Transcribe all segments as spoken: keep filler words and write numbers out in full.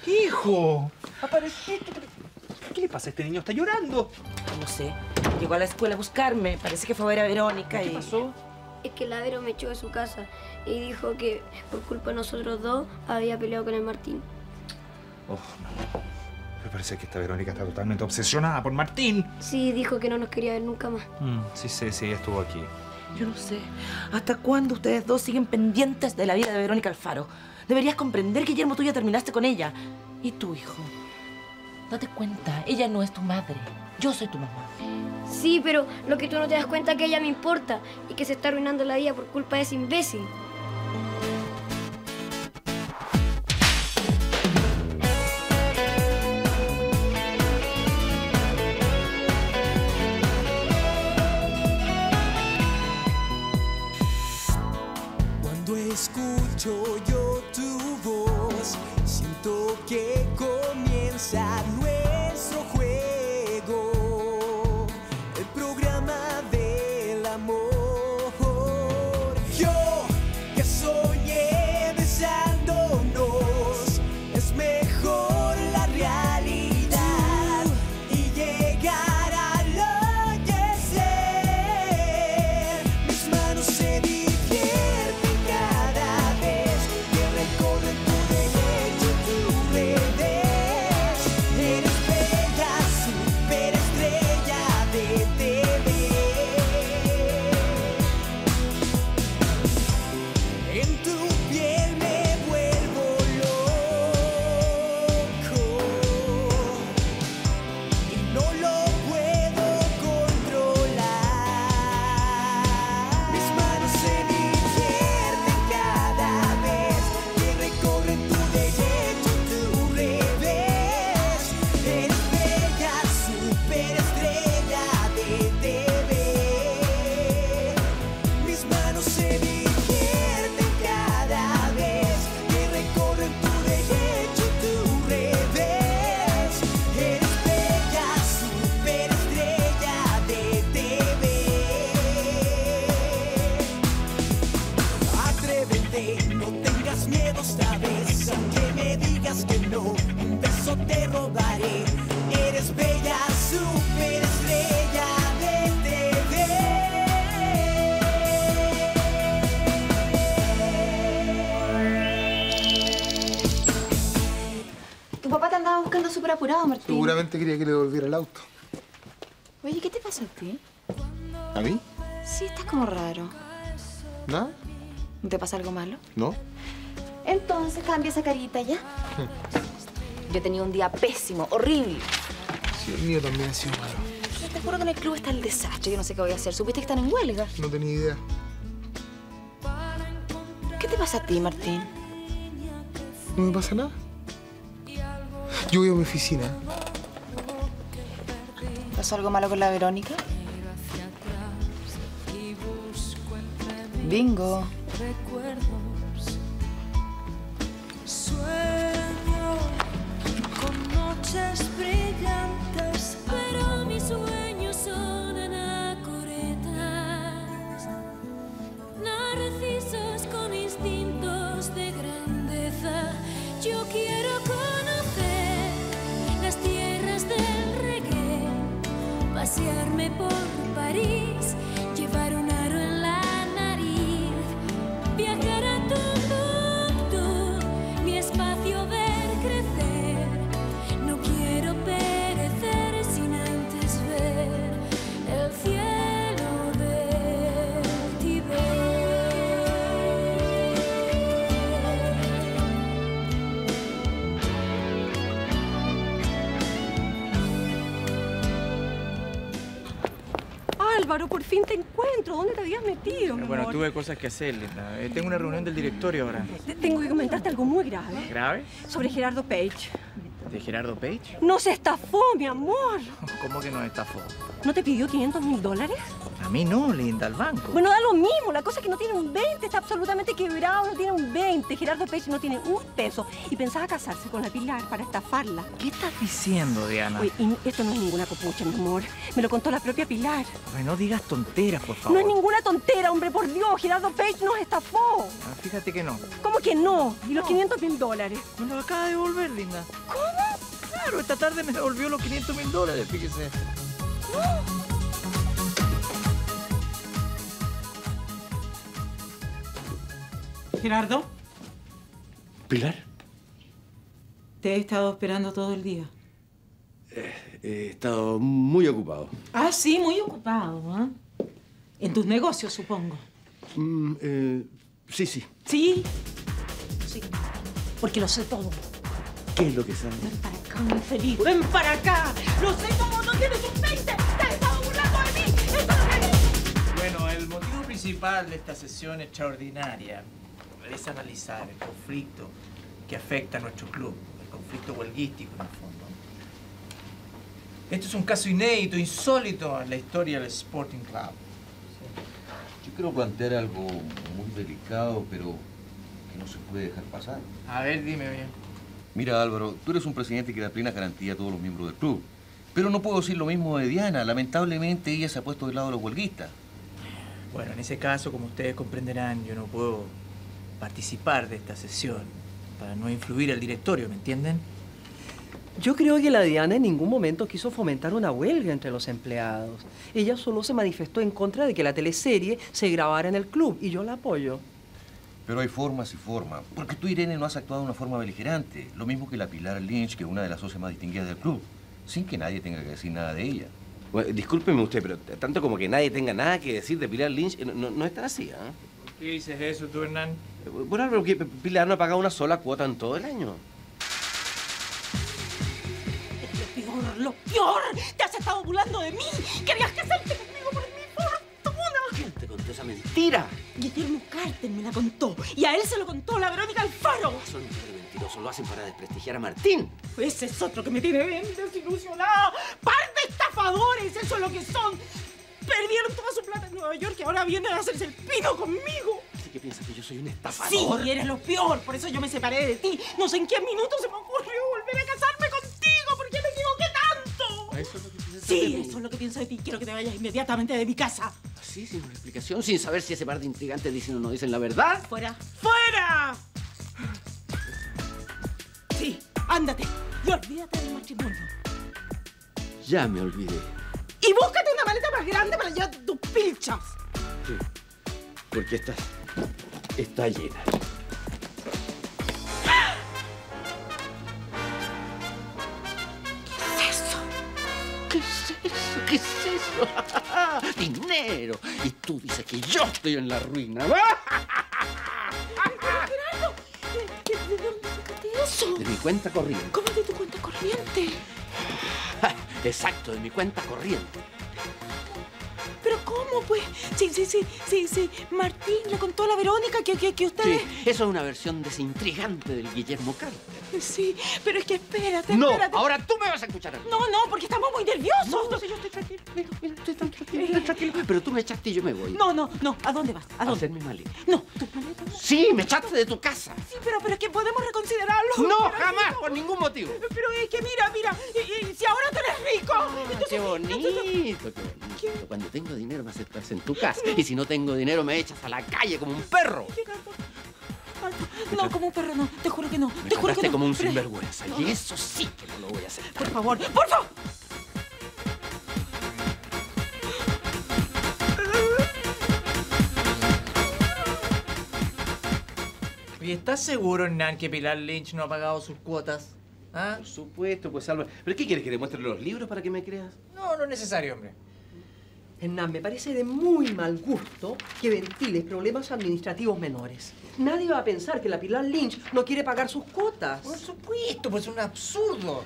¡Hijo! ¡Apareciste! ¿Qué le pasa a este niño? ¿Está llorando? No sé. Llegó a la escuela a buscarme. Parece que fue a ver a Verónica y... ¿Qué pasó? Es que la Vero me echó de su casa y dijo que por culpa de nosotros dos había peleado con el Martín. Oh, no. Me parece que esta Verónica está totalmente obsesionada por Martín. Sí, dijo que no nos quería ver nunca más. Mm, sí, sí, sí, estuvo aquí. Yo no sé. ¿Hasta cuándo ustedes dos siguen pendientes de la vida de Verónica Alfaro? Deberías comprender, Guillermo, tú ya terminaste con ella. ¿Y tu hijo? Date cuenta, ella no es tu madre. Yo soy tu mamá. Sí, pero lo que tú no te das cuenta es que ella me importa y que se está arruinando la vida por culpa de ese imbécil. Cuando escucho yo tu voz, siento que comienza nuestro juego, el programa del amor. Yo que soñé besándonos, es mejor la realidad y llegar al anochecer. Mis manos se divierten cada vez que recorren tu derecho, tu revés. Eres bella, superestrella de T V. En tu piel me vuelvo loco y no lo puedo controlar. Mis manos se divierten cada vez que recorren tu derecho, tu revés. Eres bella, superestrella de T V. Mis manos se divierten cada vez que recorren tu derecho, tu revés. Eres bella, superestrella de T V. Atrévete, no tengas miedo esta vez, aunque me digas que no, un beso te robaré. Eres bella, superestrella de T V. Tu papá te andaba buscando súper apurado, Martín. Seguramente quería que le devolviera el auto. Oye, ¿qué te pasa a ti? ¿A mí? Sí, estás como raro. ¿Nada? ¿No te pasa algo malo? ¿No? Entonces cambia esa carita ya. Yo he tenido un día pésimo, horrible. Sí, el mío también ha sido malo. Te juro que en el club está el desastre. Yo no sé qué voy a hacer. ¿Supiste que están en huelga? No tenía idea. ¿Qué te pasa a ti, Martín? ¿No me pasa nada? Yo voy a mi oficina. ¿Pasó algo malo con la Verónica? Bingo. Sueño con noches brillantes, pero mis sueños son anacoretas. Narcisos con instintos de grandeza. Yo quiero conocer las tierras del reggae, pasearme por París, llevar un aro en la nariz, viajar a Tombuctú, mi espacio ver crecer. No quiero perecer sin antes ver el cielo del Tíbet. Álvaro, por fin te encuentro. ¿Dónde te habías metido, mi Bueno, amor? tuve cosas que hacer, Linda. Eh, Tengo una reunión del directorio ahora. Te- Tengo que comentarte algo muy grave ¿Grave? sobre Gerardo Page. ¿De Gerardo Page? Nos estafó, mi amor. ¿Cómo que no estafó? ¿No te pidió quinientos mil dólares? A mí no, linda, al banco. Bueno, da lo mismo. La cosa es que no tiene un veinte. Está absolutamente quebrado. No tiene un veinte. Gerardo Page no tiene un peso. Y pensaba casarse con la Pilar para estafarla. ¿Qué estás diciendo, Diana? Oye, y esto no es ninguna copucha, mi amor. Me lo contó la propia Pilar. Ay, no digas tonteras, por favor. No es ninguna tontera, hombre, por Dios. Gerardo Page nos estafó. Ah, fíjate que no. ¿Cómo que no? ¿Y los No. quinientos mil dólares? Me lo acaba de devolver, linda. ¿Cómo? Claro, esta tarde me devolvió los quinientos mil dólares, fíjese. Gerardo, ¿Pilar? te he estado esperando todo el día. He estado muy ocupado. Ah, sí, muy ocupado, ¿ah? En tus negocios, supongo. Mm, eh, sí, sí. ¿Sí? Sí. Porque lo sé todo. ¿Qué es lo que sabe? Ven para acá, mi feliz. Ven para acá. Lo sé todo, no tienes un veinte. Te has estado burlando de mí. Eso es lo que... Bueno, el motivo principal de esta sesión extraordinaria es analizar el conflicto que afecta a nuestro club, el conflicto huelguístico en el fondo. Esto es un caso inédito, insólito en la historia del Sporting Club. Yo quiero plantear algo muy delicado, pero que no se puede dejar pasar. A ver, dime bien. Mira, Álvaro, tú eres un presidente que da plena garantía a todos los miembros del club. Pero no puedo decir lo mismo de Diana. Lamentablemente, ella se ha puesto del lado de los huelguistas. Bueno, en ese caso, como ustedes comprenderán, yo no puedo participar de esta sesión para no influir al directorio, ¿me entienden? Yo creo que la Diana en ningún momento quiso fomentar una huelga entre los empleados. Ella solo se manifestó en contra de que la teleserie se grabara en el club y yo la apoyo. Pero hay formas y formas. Porque tú, Irene, no has actuado de una forma beligerante. Lo mismo que la Pilar Lynch, que es una de las socias más distinguidas del club. Sin que nadie tenga que decir nada de ella. Bueno, discúlpeme usted, pero tanto como que nadie tenga nada que decir de Pilar Lynch, no, no, no es tan así, ¿ah? ¿Por qué dices eso tú, Hernán? Bueno, pero que Pilar no ha pagado una sola cuota en todo el año. Lo peor, lo peor. Te has estado burlando de mí. Querías casarte conmigo por mi fortuna. ¿Quién te contó esa mentira? Guillermo Carter me la contó. Y a él se lo contó la Verónica Alfaro. Son un par de mentirosos, lo hacen para desprestigiar a Martín. Ese es otro que me tiene bien desilusionada. ¡Par de estafadores! Eso es lo que son. Perdieron toda su plata en Nueva York y ahora vienen a hacerse el pino conmigo. ¿Así que piensas que yo soy un estafador? Sí, eres lo peor. Por eso yo me separé de ti. No sé en qué minuto se me ocurrió volver a casarme contigo. ¿Por qué me equivoqué tanto? ¿Eso es lo que piensas de Sí, mí? eso es lo que pienso de ti. Quiero que te vayas inmediatamente de mi casa. Así, sin una explicación, sin saber si ese par de intrigantes dicen o no dicen la verdad. ¡Fuera! ¡Fuera! Sí, ándate. Y olvídate del matrimonio. Ya me olvidé. Y búscate una maleta más grande para llevar tus pilchas. Sí, porque esta está llena. ¿Qué es eso? ¿Qué es eso? ¿Qué es eso? ¡Dinero! Y tú dices que yo estoy en la ruina. Gerardo, ¿de, de dónde sacaste eso? De mi cuenta corriente. ¿Cómo de tu cuenta corriente? Exacto, de mi cuenta corriente. ¿Pero cómo, pues? Sí, sí, sí, sí, sí. Martín le contó a la Verónica que, que, que ustedes... Sí, eso es una versión desintrigante del Guillermo Carter. Sí, pero es que espérate, No, espérate. ahora tú me vas a escuchar a mí. No, no, porque estamos muy nerviosos. No, no sé, yo estoy tranquilo. Mira, mira, estoy tan tranquilo, estoy tranquilo. Pero tú me echaste y yo me voy. No, no, no. ¿A dónde vas? ¿A A dónde? hacer mi maleta. No, ¿tu maleta no? Sí, me echaste de tu casa. Sí, pero, pero es que podemos reconsiderarlo. No, Pero, jamás, no. por ningún motivo. Pero es que mira, mira, y, y si ahora tú eres rico. entonces- Qué bonito, qué bonito. Cuando tengo dinero me aceptas en tu casa. Y si no tengo dinero me echas a la calle como un perro. No, como un perro no. Te juro que no. Me Te juro que trataste no. como un Pero- sinvergüenza. Y eso sí que no lo voy a hacer. Por favor, por favor. ¿Y estás seguro, Hernán, que Pilar Lynch no ha pagado sus cuotas? ¿Ah? Por supuesto, pues Álvaro. ¿Pero qué quieres, que te muestre los libros para que me creas? No, no es necesario, hombre. Hernán, me parece de muy mal gusto que ventiles problemas administrativos menores. Nadie va a pensar que la Pilar Lynch no quiere pagar sus cuotas. Por supuesto, pues es un absurdo.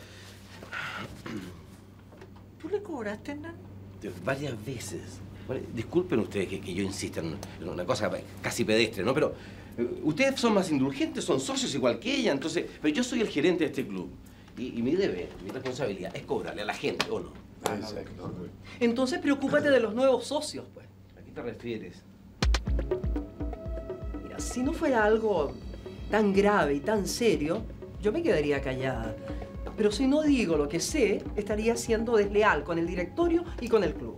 ¿Tú le cobraste, Hernán? Varias veces. Bueno, disculpen ustedes que, que yo insista en en una cosa casi pedestre, ¿no? Pero eh, ustedes son más indulgentes, son socios igual que ella, entonces... Pero yo soy el gerente de este club. Y, y mi deber, mi responsabilidad es cobrarle a la gente, ¿o no? Entonces preocúpate de los nuevos socios, pues. te refieres? Mira, si no fuera algo tan grave y tan serio, yo me quedaría callada. Pero si no digo lo que sé, estaría siendo desleal con el directorio y con el club.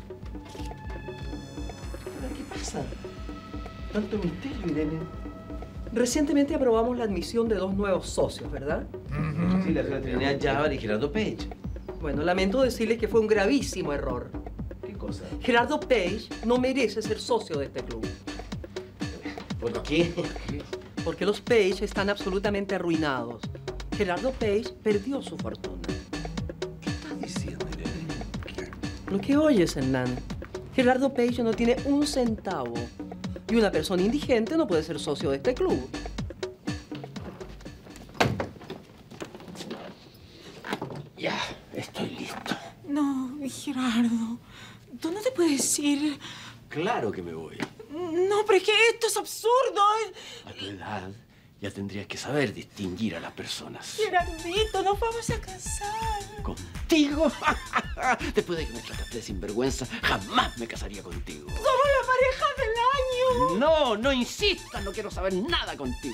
¿Pero qué pasa? Tanto misterio, Irene. Recientemente aprobamos la admisión de dos nuevos socios, ¿verdad? Uh-huh. Sí, la señora Trinidad Jávar y Gerardo Page. Bueno, lamento decirles que fue un gravísimo error. ¿Qué cosa? Gerardo Page no merece ser socio de este club. ¿Por qué? Porque los Page están absolutamente arruinados. Gerardo Page perdió su fortuna. ¿Qué estás diciendo, Irene? Lo que oyes, Hernán. Gerardo Page no tiene un centavo. Y una persona indigente no puede ser socio de este club. Ya, estoy listo. No, Gerardo. ¿Tú no te puedes ir? Claro que me voy. No, pero es que esto es absurdo. A tu edad ya tendrías que saber distinguir a las personas. Gerardito, nos vamos a casar. ¿Contigo? Después de que me trataste de sinvergüenza, jamás me casaría contigo. Somos la pareja del año. No, no insistas, no quiero saber nada contigo.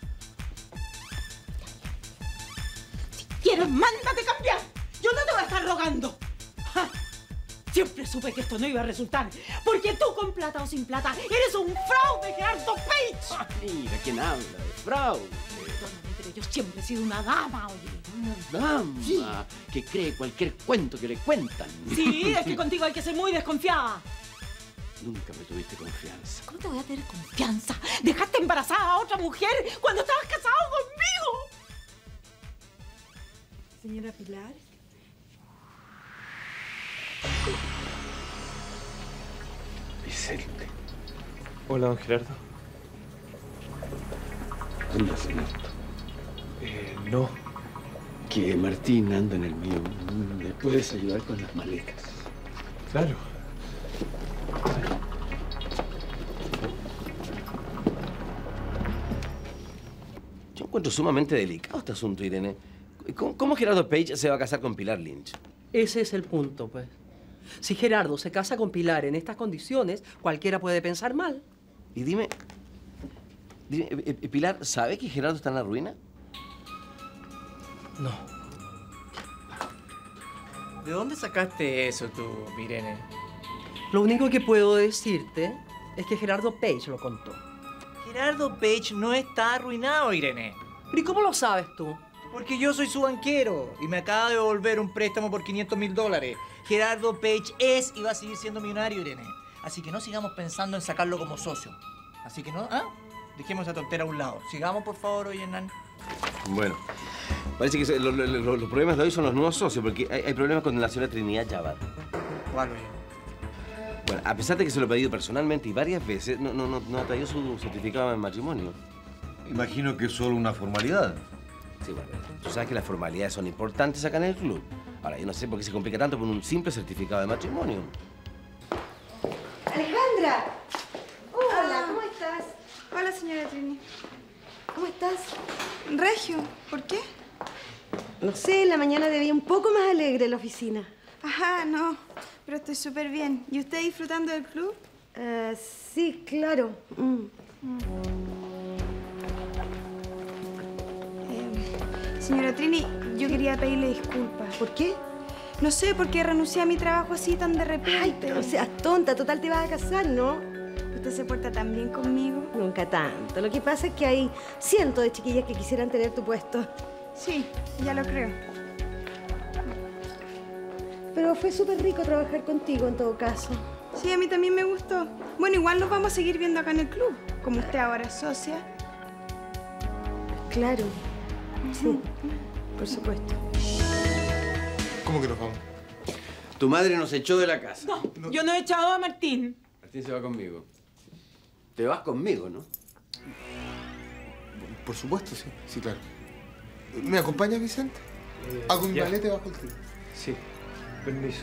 Si quieres, mándate cambiar. Yo no te voy a estar rogando. ¡Ja! Siempre supe que esto no iba a resultar. Porque tú, con plata o sin plata, eres un fraude, Gerardo Page. Ah, mira, ¿quién habla de fraude? Perdóname, pero yo siempre he sido una dama, oye. Una dama sí. que cree cualquier cuento que le cuentan. Sí, es que contigo hay que ser muy desconfiada. Nunca me tuviste confianza. ¿Cómo te voy a tener confianza? Dejaste embarazada a otra mujer cuando estabas casado conmigo. Señora Pilar. Vicente. Hola, don Gerardo. ¿Andas en esto? Eh, no. Que Martín anda en el mío. ¿Me puedes ayudar con las maletas? Claro. Yo encuentro sumamente delicado este asunto, Irene. ¿Cómo, cómo Gerardo Page se va a casar con Pilar Lynch? Ese es el punto, pues. Si Gerardo se casa con Pilar en estas condiciones, cualquiera puede pensar mal. Y dime, dime ¿Pilar sabe que Gerardo está en la ruina? No. ¿De dónde sacaste eso tú, Irene? Lo único que puedo decirte es que Gerardo Page lo contó. Gerardo Page no está arruinado, Irene. ¿Pero y cómo lo sabes tú? Porque yo soy su banquero y me acaba de devolver un préstamo por quinientos mil dólares. Gerardo Page es y va a seguir siendo millonario, Irene. Así que no sigamos pensando en sacarlo como socio. Así que no, ¿ah? Dejemos esa tontera a un lado. Sigamos, por favor, oye, Hernán. Bueno, parece que lo, lo, lo, los problemas de hoy son los nuevos socios, porque hay, hay problemas con la señora Trinidad Jávar. ¿Cuál, oye? Bueno, a pesar de que se lo he pedido personalmente y varias veces, no, no, no, no ha traído su certificado de matrimonio. Imagino que es solo una formalidad. Sí, bueno, tú sabes que las formalidades son importantes acá en el club. Ahora, yo no sé por qué se complica tanto por un simple certificado de matrimonio. ¡Alejandra! Hola, Hola, ¿cómo estás? Hola, señora Trini. ¿Cómo estás? Regio, ¿por qué? No sé, en la mañana te vi un poco más alegre en la oficina. Ajá, no, pero estoy súper bien. ¿Y usted disfrutando del club? Uh, sí, claro. Mm. Mm. Eh, señora Trini, yo quería pedirle disculpas. ¿Por qué? No sé, porque renuncié a mi trabajo así tan de repente. Ay, pero no seas tonta. Total, te vas a casar, ¿no? ¿Usted se porta tan bien conmigo? Nunca tanto. Lo que pasa es que hay cientos de chiquillas que quisieran tener tu puesto. Sí, ya lo creo. Pero fue súper rico trabajar contigo, en todo caso. Sí, a mí también me gustó. Bueno, igual nos vamos a seguir viendo acá en el club. Como usted ahora es socia. Claro. Sí, por supuesto. ¿Cómo que nos vamos? Tu madre nos echó de la casa. No, no, yo no he echado a Martín. Martín se va conmigo. Te vas conmigo, ¿no? Por supuesto, sí. Sí, claro. ¿Me acompañas, Vicente? Eh, Hago mi maleta bajo el tuyo. Sí. Permiso.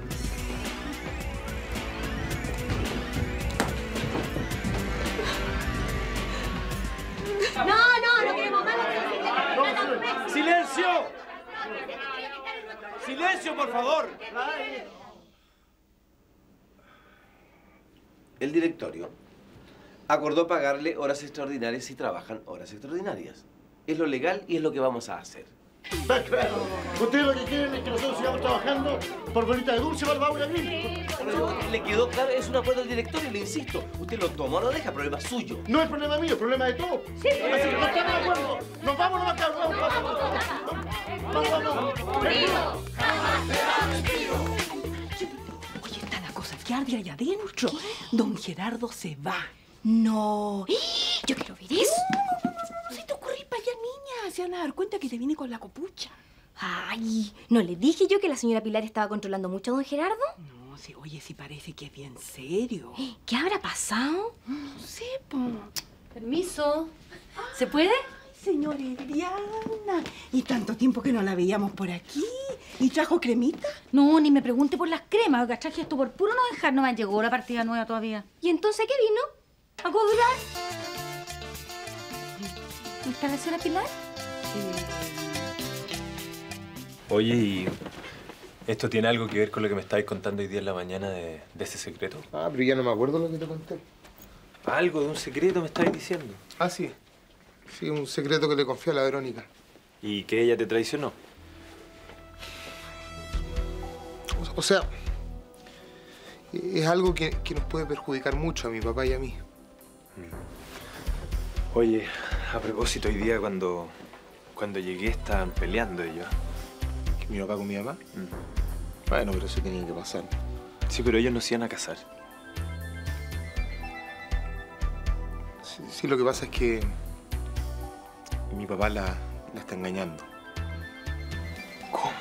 No, no, no queremos más. ¡Silencio! ¡Silencio, por favor! el directorio acordó pagarle horas extraordinarias si trabajan horas extraordinarias. Es lo legal y es lo que vamos a hacer. Claro. Ustedes lo que quieren es que nosotros sigamos trabajando por bolita de dulce para el baúl agrícola. Pero le quedó claro, es un acuerdo del directorio, le insisto. Usted lo toma o lo deja, problema suyo. No es problema mío, es problema de todos. Sí. Así que no estamos de acuerdo. Nos vamos, no vamos, vamos, vamos, vamos, vamos, vamos. Oye, está la cosa que arde allá adentro. Don Gerardo se va. No. Yo quiero ver eso. No, no, no, no se te ocurre ir para allá, niña. Se van a dar cuenta que te viene con la copucha. Ay, ¿no le dije yo que la señora Pilar estaba controlando mucho a don Gerardo? No, sí, oye, sí parece que es bien serio. ¿Qué habrá pasado? No sé, po. Permiso. ¿Se puede? Ay, señora Eliana. Y tanto tiempo que no la veíamos por aquí. ¿Y trajo cremita? No, ni me pregunte por las cremas. Oiga, traje esto por puro no dejar. No me llegó la partida nueva todavía. ¿Y entonces qué vino? ¿A cobrar? ¿Está la señora Pilar? Oye, ¿y esto tiene algo que ver con lo que me estabais contando hoy día en la mañana de, de ese secreto? Ah, pero ya no me acuerdo lo que te conté. Algo de un secreto me estabais diciendo. Ah, sí. Sí, un secreto que le confié a la Verónica. ¿Y que ella te traicionó? O sea, es algo que, que nos puede perjudicar mucho a mi papá y a mí. Oye, a propósito, hoy día cuando, cuando llegué estaban peleando ellos. ¿Mi papá con mi mamá? Mm. Bueno, pero eso tenía que pasar. Sí, pero ellos no se iban a casar. Sí, sí, lo que pasa es que mi papá la, la está engañando. ¿Cómo?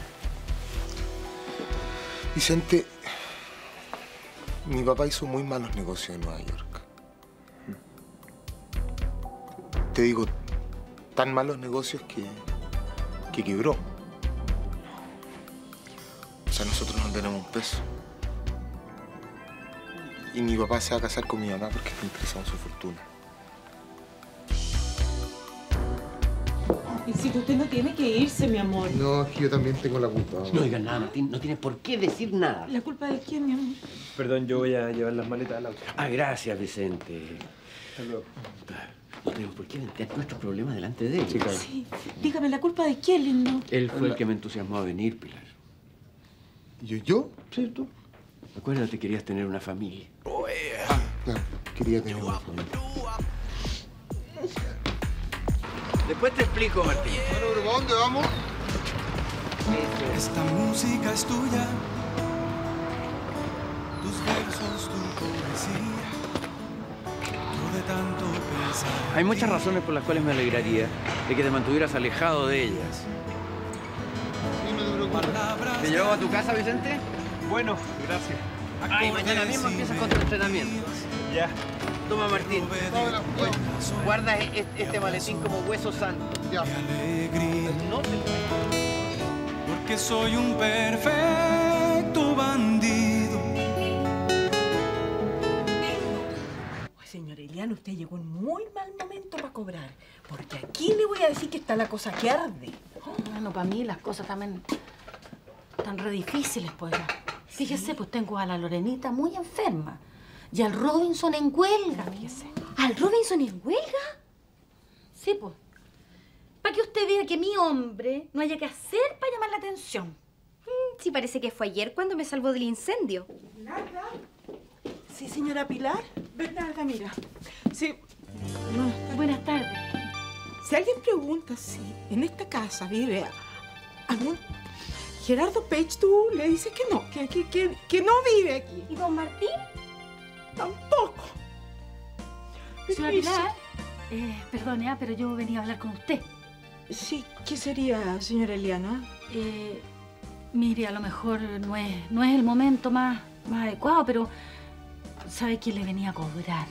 Vicente, mi papá hizo muy malos negocios en Nueva York. Te digo, tan malos negocios que, que quebró. O sea, nosotros no tenemos un peso. Y mi papá se va a casar con mi mamá porque está interesado en su fortuna. Y si usted no tiene que irse, mi amor. No, es que yo también tengo la culpa. No digas nada, Martín. No tienes por qué decir nada. ¿La culpa de quién, mi amor? Perdón, yo voy a llevar las maletas al auto. Ah, gracias, Vicente. Hasta luego. No tenemos por qué vender nuestros problemas delante de él. Sí, claro. Sí. Dígame, ¿la culpa de quién, lindo? Él fue el que me entusiasmó a venir, Pilar. ¿Yo? ¿Yo? Sí, tú. Acuérdate, querías tener una familia. Ah, claro, quería tener una familia. Después te explico, Martín. Bueno, pero ¿para dónde vamos? Esta música es tuya, tus versos, tu poesía, yo de tanto pensar. Hay muchas razones por las cuales me alegraría de que te mantuvieras alejado de ellas. ¿Te llevo a tu casa, Vicente? Bueno, gracias. Ay, mañana mismo empiezas con tu entrenamiento. Ya. Toma, Martín. Guarda este, este maletín como hueso santo. Ya. No te Porque soy un perfecto bandido. Pues, señor Eliana, usted llegó en muy mal momento para cobrar. Porque aquí le voy a decir que está la cosa que arde. Bueno, para mí las cosas también están re difíciles, pues. Fíjese, pues tengo a la Lorenita muy enferma. Y al Robinson en huelga, fíjese. ¿Al Robinson en huelga? Sí, pues. Para que usted vea que mi hombre no haya que hacer para llamar la atención. Mm, sí, parece que fue ayer cuando me salvó del incendio. ¿Bernarda? Sí, señora Pilar. Bernarda, mira. Sí. No, buenas tardes. Si alguien pregunta si en esta casa vive algún Gerardo Page, tú le dices que no, que, que, que, que no vive aquí. ¿Y don Martín? Tampoco. Señora Pilar, eh, perdone, ah, pero yo venía a hablar con usted. Sí, ¿qué sería, señora Eliana? Eh, mire, a lo mejor no es, no es el momento más, más adecuado, pero ¿sabe quién le venía a cobrar?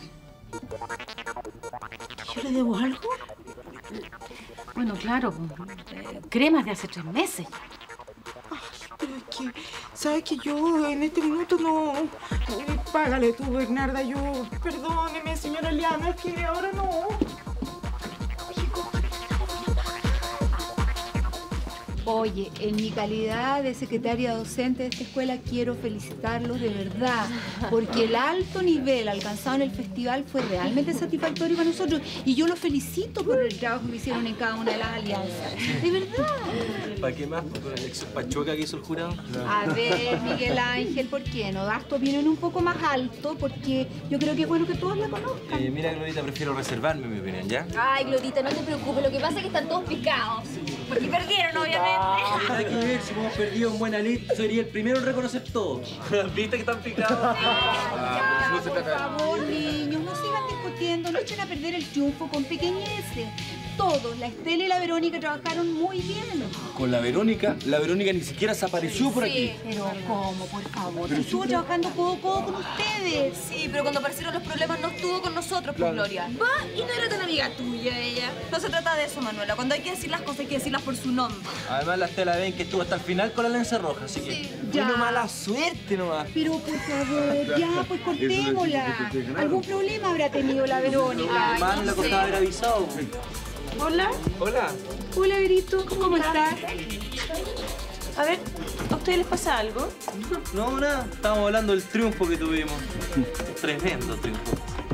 ¿Yo le debo algo? Bueno, claro, eh, cremas de hace tres meses. Ay, pero es que, ¿sabes que yo en este minuto no... Eh, págale tú, Bernarda, yo... Perdóneme, señora Eliana, es que ahora no... Oye, en mi calidad de secretaria docente de esta escuela quiero felicitarlos de verdad, porque el alto nivel alcanzado en el festival fue realmente satisfactorio para nosotros y yo los felicito por el trabajo que hicieron en cada una de las alianzas. De verdad. ¿Para qué más? ¿Por el ex pachuca que hizo el jurado? A ver, Miguel Ángel, ¿por qué no das tu opinión un poco más alto? Porque yo creo que es bueno que todos la conozcan. Eh, mira, Glorita, prefiero reservarme mi opinión, ¿ya? Ay, Glorita, no te preocupes. Lo que pasa es que están todos picados. Porque perdieron, obviamente. Nada que ver, si hemos perdido en buena lid, sería el primero en reconocer todo. ¿Viste que están picados? Ya, por favor, niños, no sigan discutiendo, no echen a perder el triunfo con pequeñeces. Todos, la Estela y la Verónica, trabajaron muy bien. Con la Verónica, la Verónica ni siquiera se apareció por aquí. Sí, pero ¿cómo, por favor? Si estuvo trabajando codo a codo con ustedes. Sí, pero cuando aparecieron los problemas no estuvo con nosotros, Claro. pues, Gloria. Va y no era tan amiga tuya ella. No se trata de eso, Manuela. Cuando hay que decir las cosas hay que decirlas por su nombre. Además, la Estela ven que estuvo hasta el final con la lanza roja, así que... Ya. Vino mala suerte nomás. Pero, por favor, ya, pues cortémosla. ¿Algún problema habrá tenido la Verónica? Más no le costaba haber avisado. Hola. Hola. Hola, Verito, ¿cómo estás? A ver, ¿a ustedes les pasa algo? No, nada. Estábamos hablando del triunfo que tuvimos. Tremendo triunfo.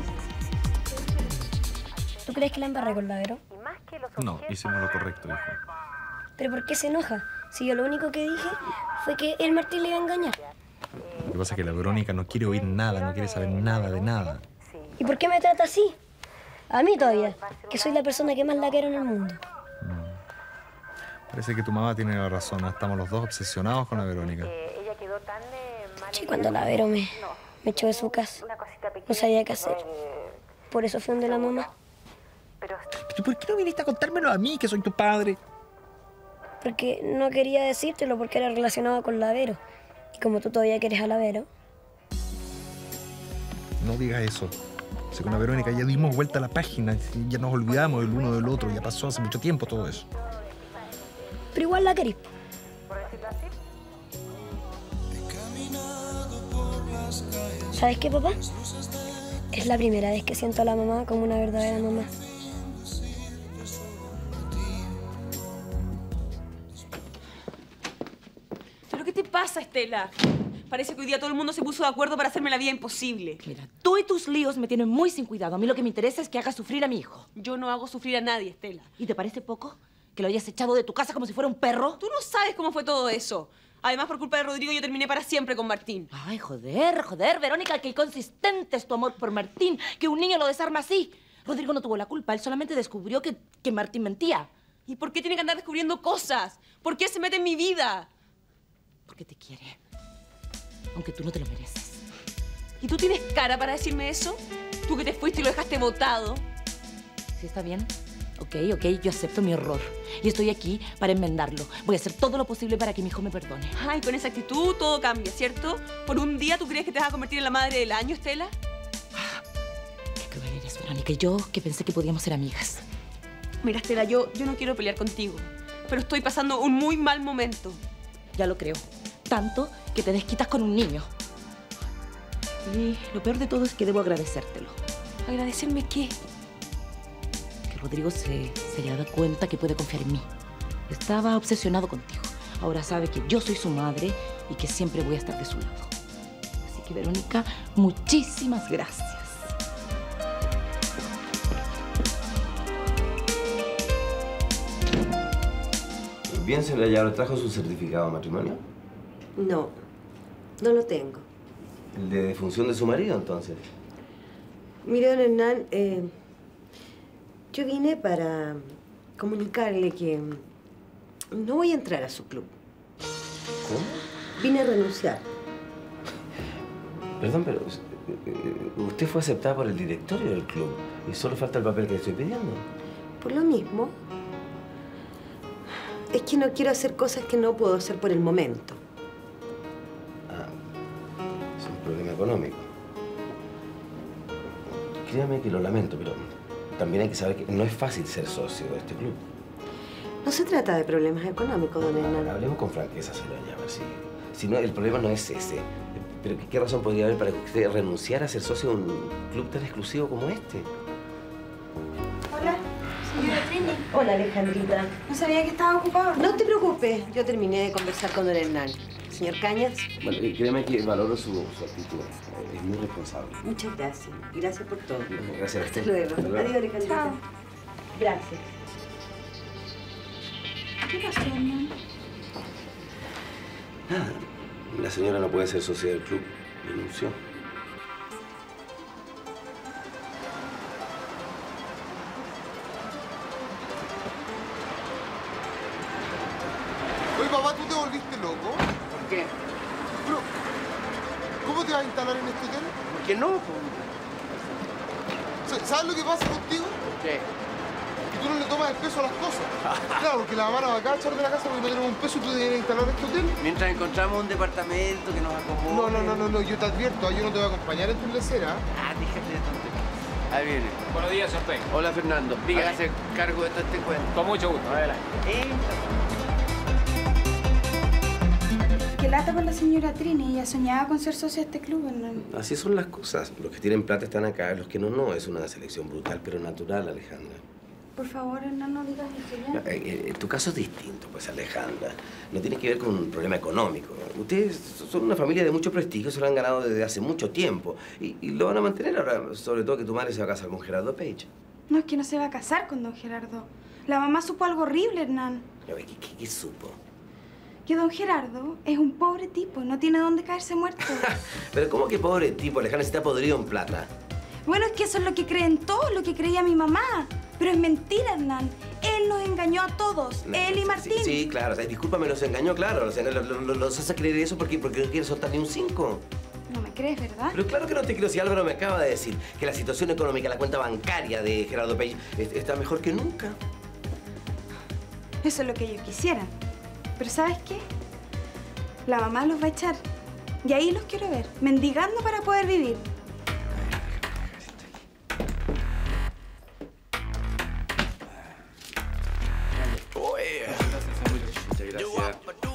¿Tú crees que la embarré con la Vero? No, hicimos lo correcto, hijo. ¿Pero por qué se enoja? Si yo lo único que dije fue que el Martín le iba a engañar. Lo que pasa es que la Verónica no quiere oír nada, no quiere saber nada de nada. ¿Y por qué me trata así? A mí todavía, que soy la persona que más la quiero en el mundo. Parece que tu mamá tiene la razón. Estamos los dos obsesionados con la Verónica. Sí, cuando la Vero me, me echó de su casa, no sabía qué hacer. Por eso fui donde la mamá. ¿Pero por qué no viniste a contármelo a mí, que soy tu padre? Porque no quería decírtelo porque era relacionado con la Vero. Y como tú todavía quieres a la Vero, No digas eso. Si con la Verónica ya dimos vuelta a la página, ya nos olvidamos el uno del otro, ya pasó hace mucho tiempo todo eso. pero igual la querís. ¿Sabes qué, papá? Es la primera vez que siento a la mamá como una verdadera mamá. ¿Pero qué te pasa, Estela? Parece que hoy día todo el mundo se puso de acuerdo para hacerme la vida imposible. Mira, tú y tus líos me tienen muy sin cuidado. A mí lo que me interesa es que hagas sufrir a mi hijo. Yo no hago sufrir a nadie, Estela. ¿Y te parece poco que lo hayas echado de tu casa como si fuera un perro? Tú no sabes cómo fue todo eso. Además, por culpa de Rodrigo, yo terminé para siempre con Martín. Ay, joder, joder, Verónica, qué inconsistente es tu amor por Martín, que un niño lo desarma así. Rodrigo no tuvo la culpa, él solamente descubrió que, que Martín mentía. ¿Y por qué tiene que andar descubriendo cosas? ¿Por qué se mete en mi vida? Porque te quiere, aunque tú no te lo mereces. ¿Y tú tienes cara para decirme eso? Tú que te fuiste y lo dejaste botado. ¿Sí está bien? Ok, ok, yo acepto mi error. Y estoy aquí para enmendarlo. Voy a hacer todo lo posible para que mi hijo me perdone. Ay, con esa actitud todo cambia, ¿cierto? ¿Por un día tú crees que te vas a convertir en la madre del año, Estela? Qué cruel eres, Verónica. Y yo que pensé que podíamos ser amigas. Mira, Estela, yo, yo no quiero pelear contigo, pero estoy pasando un muy mal momento. Ya lo creo. Tanto que te desquitas con un niño. Y lo peor de todo es que debo agradecértelo. ¿Agradecerme qué? Que Rodrigo se, se haya dado cuenta que puede confiar en mí. Estaba obsesionado contigo. Ahora sabe que yo soy su madre y que siempre voy a estar de su lado. Así que, Verónica, muchísimas gracias. Bien, señora, ¿ya le trajo su certificado de matrimonio? No, no lo tengo. ¿El de defunción de su marido, entonces? Mire, don Hernán, eh, yo vine para comunicarle que no voy a entrar a su club. ¿Cómo? Vine a renunciar. Perdón, pero eh, usted fue aceptada por el directorio del club y solo falta el papel que le estoy pidiendo. Por lo mismo, es que no quiero hacer cosas que no puedo hacer por el momento. Ah, es un problema económico. Créame que lo lamento, pero también hay que saber que no es fácil ser socio de este club. No se trata de problemas económicos, don Hernán. Hablemos con franqueza, señora, a ver si... Si no, el problema no es ese. Pero ¿qué razón podría haber para que usted renunciara a ser socio de un club tan exclusivo como este? Hola, Señora Trini. Hola, Alejandrita. No sabía que estaba ocupado. No te preocupes, yo terminé de conversar con don Hernán. Señor Cañas. Bueno, y créeme que valoro su, su actitud. Es muy responsable. Muchas gracias. Gracias por todo. Gracias. Hasta luego. Hasta luego. Adiós, Alejandrita. Chao. Gracias. ¿Qué pasó, Hernán? Nada. La señora no puede ser socia del club. Renunció. Oye, papá, ¿tú te volviste loco? ¿Por qué? Pero, ¿cómo te vas a instalar en este hotel? ¿Por qué no? ¿Sabes lo que pasa contigo? ¿Qué? Que tú no le tomas el peso a las cosas. Claro, porque la mamá nos va a echar de la casa porque no tenemos un peso y tú debes instalar este hotel. Mientras encontramos un departamento que nos acomode. No, no, no, no, no, yo te advierto, yo no te voy a acompañar en tu lecera. Ah, déjate de tonterías. Ahí viene. Buenos días, señor Pei. Hola, Fernando. Diga, hace cargo de todo este cuento. Con mucho gusto. Adelante. Qué lata con la señora Trini. Ella soñaba con ser socia de este club, Hernán. Así son las cosas. Los que tienen plata están acá, los que no, no. Es una selección brutal, pero natural, Alejandra. Por favor, Hernán, no digas eso No, ya. eh, eh, tu caso es distinto, pues, Alejandra. No tiene que ver con un problema económico. Ustedes son una familia de mucho prestigio, se lo han ganado desde hace mucho tiempo. Y, y lo van a mantener ahora, sobre todo que tu madre se va a casar con Gerardo Page. No, es que no se va a casar con don Gerardo. La mamá supo algo horrible, Hernán. A ver, ¿Qué, qué, qué supo? Que don Gerardo es un pobre tipo, no tiene dónde caerse muerto. Pero ¿cómo que pobre tipo, Alejandra, si está podrido en plata? Bueno, es que eso es lo que creen todos, lo que creía mi mamá. Pero es mentira, Hernán. Él nos engañó a todos, él y Martín. Sí, sí, claro. O sea, discúlpame, los engañó, claro. Los, los, los, los hace creer eso porque, porque no quiere soltar ni un cinco. No me crees, ¿verdad? Pero claro que no te creo. Si Álvaro me acaba de decir que la situación económica, la cuenta bancaria de Gerardo Page es- está mejor que nunca. Eso es lo que ellos quisieran. Pero ¿sabes qué? La mamá los va a echar. Y ahí los quiero ver, mendigando para poder vivir. Muchas gracias.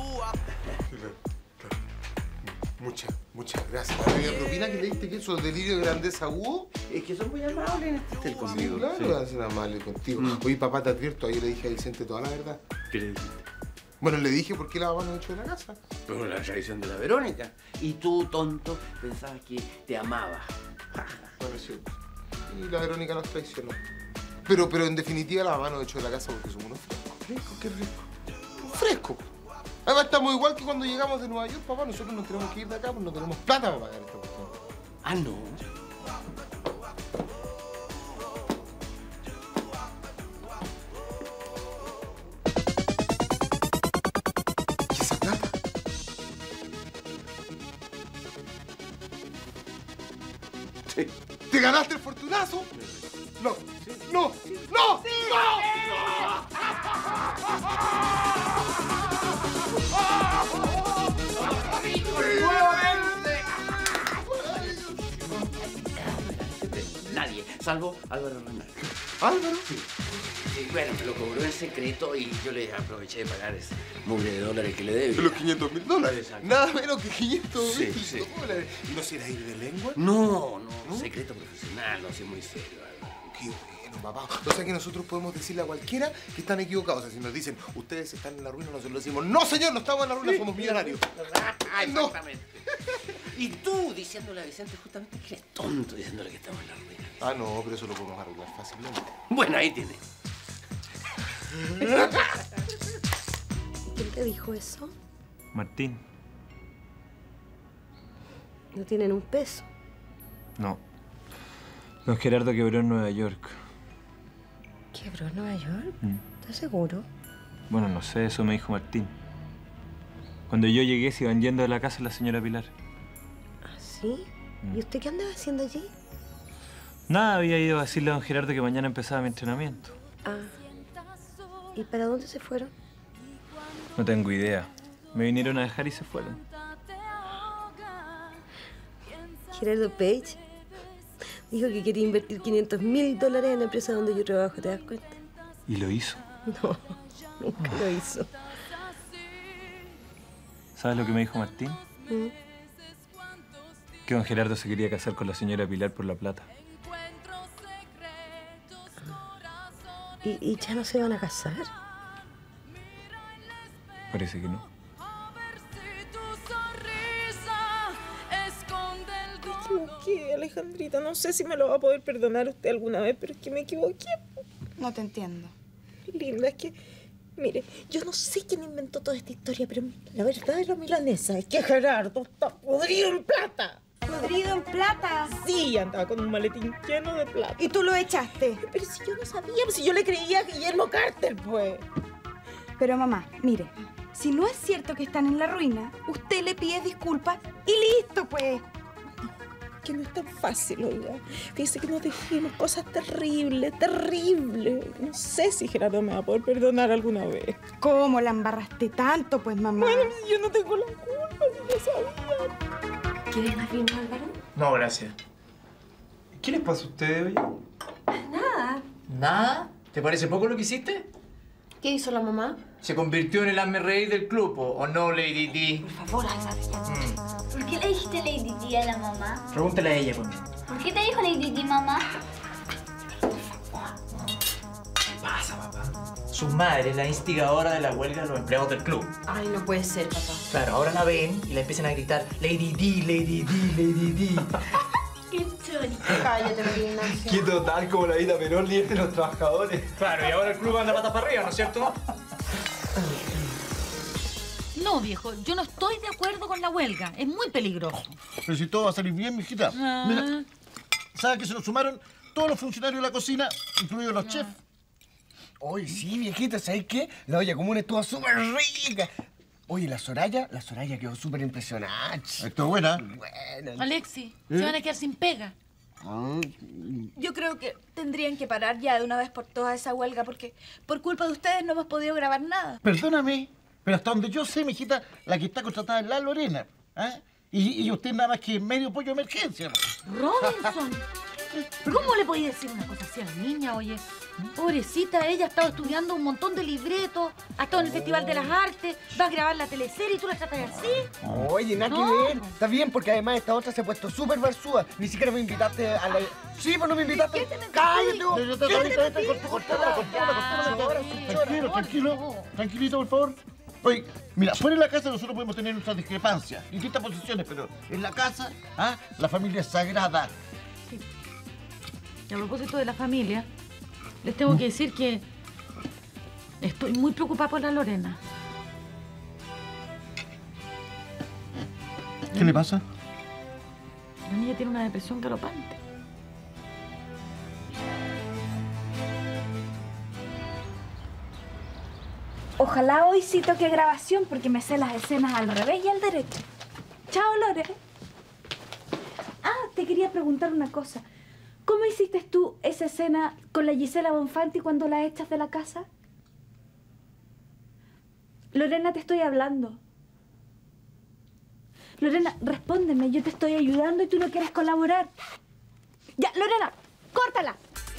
Muchas, muchas gracias. ¿La media propina que le diste que esos delirios de grandeza hubo? Es que son muy amables en este hotel conmigo. Claro, Sí. van a ser amables contigo. Mm. Oye, papá, te advierto, ayer le dije a Vicente toda la verdad. ¿Qué le dijiste? Bueno, le dije por qué la mamá nos echó de la casa. Pero la tradición de la Verónica. Y tú, tonto, pensabas que te amaba. Bueno, es cierto. Y la Verónica nos traicionó. Pero, pero en definitiva la mamá nos echó de la casa porque somos unos frescos. Frescos, qué rico. Fresco. Además estamos igual que cuando llegamos de Nueva York, papá. Nosotros nos tenemos que ir de acá porque no tenemos plata para pagar esta cuestión. Ah, no. ¿Y esa plata? Sí. ¿Te ganaste el fortunazo? No. No. No. Nadie, salvo Álvaro Renal. ¿Álvaro? Sí. Sí, bueno, me lo cobró en secreto y yo le aproveché de pagar ese mugre de dólares que le debe. Los quinientos mil dólares. Exacto. Nada menos que quinientos mil Sí, sí. dólares. ¿Y no será ir de lengua? No, no, secreto profesional, no, soy muy serio. Álvaro. Qué bueno, papá. O sea que nosotros podemos decirle a cualquiera que están equivocados. O sea, si nos dicen, ustedes están en la ruina, nosotros decimos, no, señor, no estamos en la ruina, somos millonarios. Ah, exactamente. Y tú diciéndole a Vicente justamente que eres tonto diciéndole que estamos en la ruina. Ah, no, pero eso lo podemos arreglar fácilmente. Bueno, ahí tienes. ¿Quién te dijo eso? Martín. No tienen un peso. No. Don Gerardo quebró en Nueva York. ¿Quebró Nueva York? Mm. ¿Estás seguro? Bueno, no sé, eso me dijo Martín. Cuando yo llegué se iban yendo de la casa la señora Pilar. ¿Ah, sí? Mm. ¿Y usted qué andaba haciendo allí? Nada, había ido a decirle a don Gerardo que mañana empezaba mi entrenamiento. Ah. ¿Y para dónde se fueron? No tengo idea. Me vinieron a dejar y se fueron. Gerardo Page dijo que quería invertir quinientos mil dólares en la empresa donde yo trabajo, ¿te das cuenta? Y lo hizo. No, nunca lo hizo. ¿Sabes lo que me dijo Martín? ¿Mm? Que don Gerardo se quería casar con la señora Pilar por la plata. ¿Y, y ya no se van a casar? Parece que no. Me equivoqué, Alejandrita. No sé si me lo va a poder perdonar usted alguna vez, pero es que me equivoqué. No te entiendo. Linda, es que... Mire, yo no sé quién inventó toda esta historia, pero la verdad es la milanesa. Es que Gerardo está podrido en plata. ¿Podrido en plata? Sí, andaba con un maletín lleno de plata. ¿Y tú lo echaste? Pero si yo no sabía, pues si yo le creía a Guillermo Carter, pues. Pero mamá, mire, si no es cierto que están en la ruina, usted le pide disculpas y listo, pues. Que no es tan fácil, oiga. Fíjese que nos dijimos cosas terribles, terribles. No sé si Gerardo me va a poder perdonar alguna vez. ¿Cómo la embarraste tanto, pues, mamá? Bueno, si yo no tengo la culpa, si no sabía. ¿Quieres más vino, Álvaro? No, gracias. ¿Qué les pasa a ustedes, oye? Nada. ¿Nada? ¿Te parece poco lo que hiciste? ¿Qué hizo la mamá? Se convirtió en el hazme reír del club, ¿o o no, Lady D? Por favor, Álvaro. Mm. ¿Por qué le dijiste Lady D a la mamá? Pregúntale a ella, pues. ¿Por qué te dijo Lady D, mamá? ¿Qué pasa, papá? Su madre es la instigadora de la huelga de los empleados del club. Ay, no puede ser, papá. Claro, ahora la ven y la empiezan a gritar Lady D, Lady D, Lady D. ¡Qué chori! Cállate, María Ignacia. Qué total como la vida Perón, líder de los trabajadores. Claro, y ahora el club anda patas para arriba, ¿no es cierto? No, viejo, yo no estoy de acuerdo con la huelga. Es muy peligroso. Pero si todo va a salir bien, mijita. Ah. Mira, ¿sabes que se nos sumaron todos los funcionarios de la cocina, incluidos los chefs? Oye, sí, viejita, ¿sabes qué? La olla común estuvo súper rica. Oye, la Soraya, la Soraya quedó súper impresionante. Estuvo buena. Buena. Alexi, ¿Eh? se van a quedar sin pega. Yo creo que tendrían que parar ya de una vez por todas esa huelga porque por culpa de ustedes no hemos podido grabar nada. Perdóname, pero hasta donde yo sé, mijita, la que está contratada es la Lorena. ¿Ah? Y, y usted nada más que medio pollo de emergencia. Robinson, ¿cómo le podéis decir una cosa así a la niña, oye? Pobrecita, ella ha estado estudiando un montón de libretos, ha estado en el Festival de las Artes, va a grabar la teleserie y tú la tratas así. Oye, nada No. que ver. Está bien, porque además esta otra se ha puesto súper barzúa. Ni siquiera me invitaste a la... Sí, pues no me invitaste. ¡Cállate! Yo- yo te- ¿Qué te te- te- metí? cortó- cortómela, cortómela, cortómela. Tranquilo, tranquilo. Tranquilito, por favor. Oye, mira, fuera de la casa nosotros podemos tener nuestras discrepancias, distintas posiciones, pero en la casa, ¿ah? La familia es sagrada. Y a propósito de la familia, les tengo que decir que estoy muy preocupada por la Lorena. ¿Qué le pasa? La niña tiene una depresión galopante. Ojalá hoy sí toque grabación porque me sé las escenas al revés y al derecho. Chao, Lore. Ah, te quería preguntar una cosa. ¿Cómo hiciste tú esa escena con la Gisela Bonfanti cuando la echas de la casa? Lorena, te estoy hablando. Lorena, respóndeme. Yo te estoy ayudando y tú no quieres colaborar. Ya, Lorena, córtala.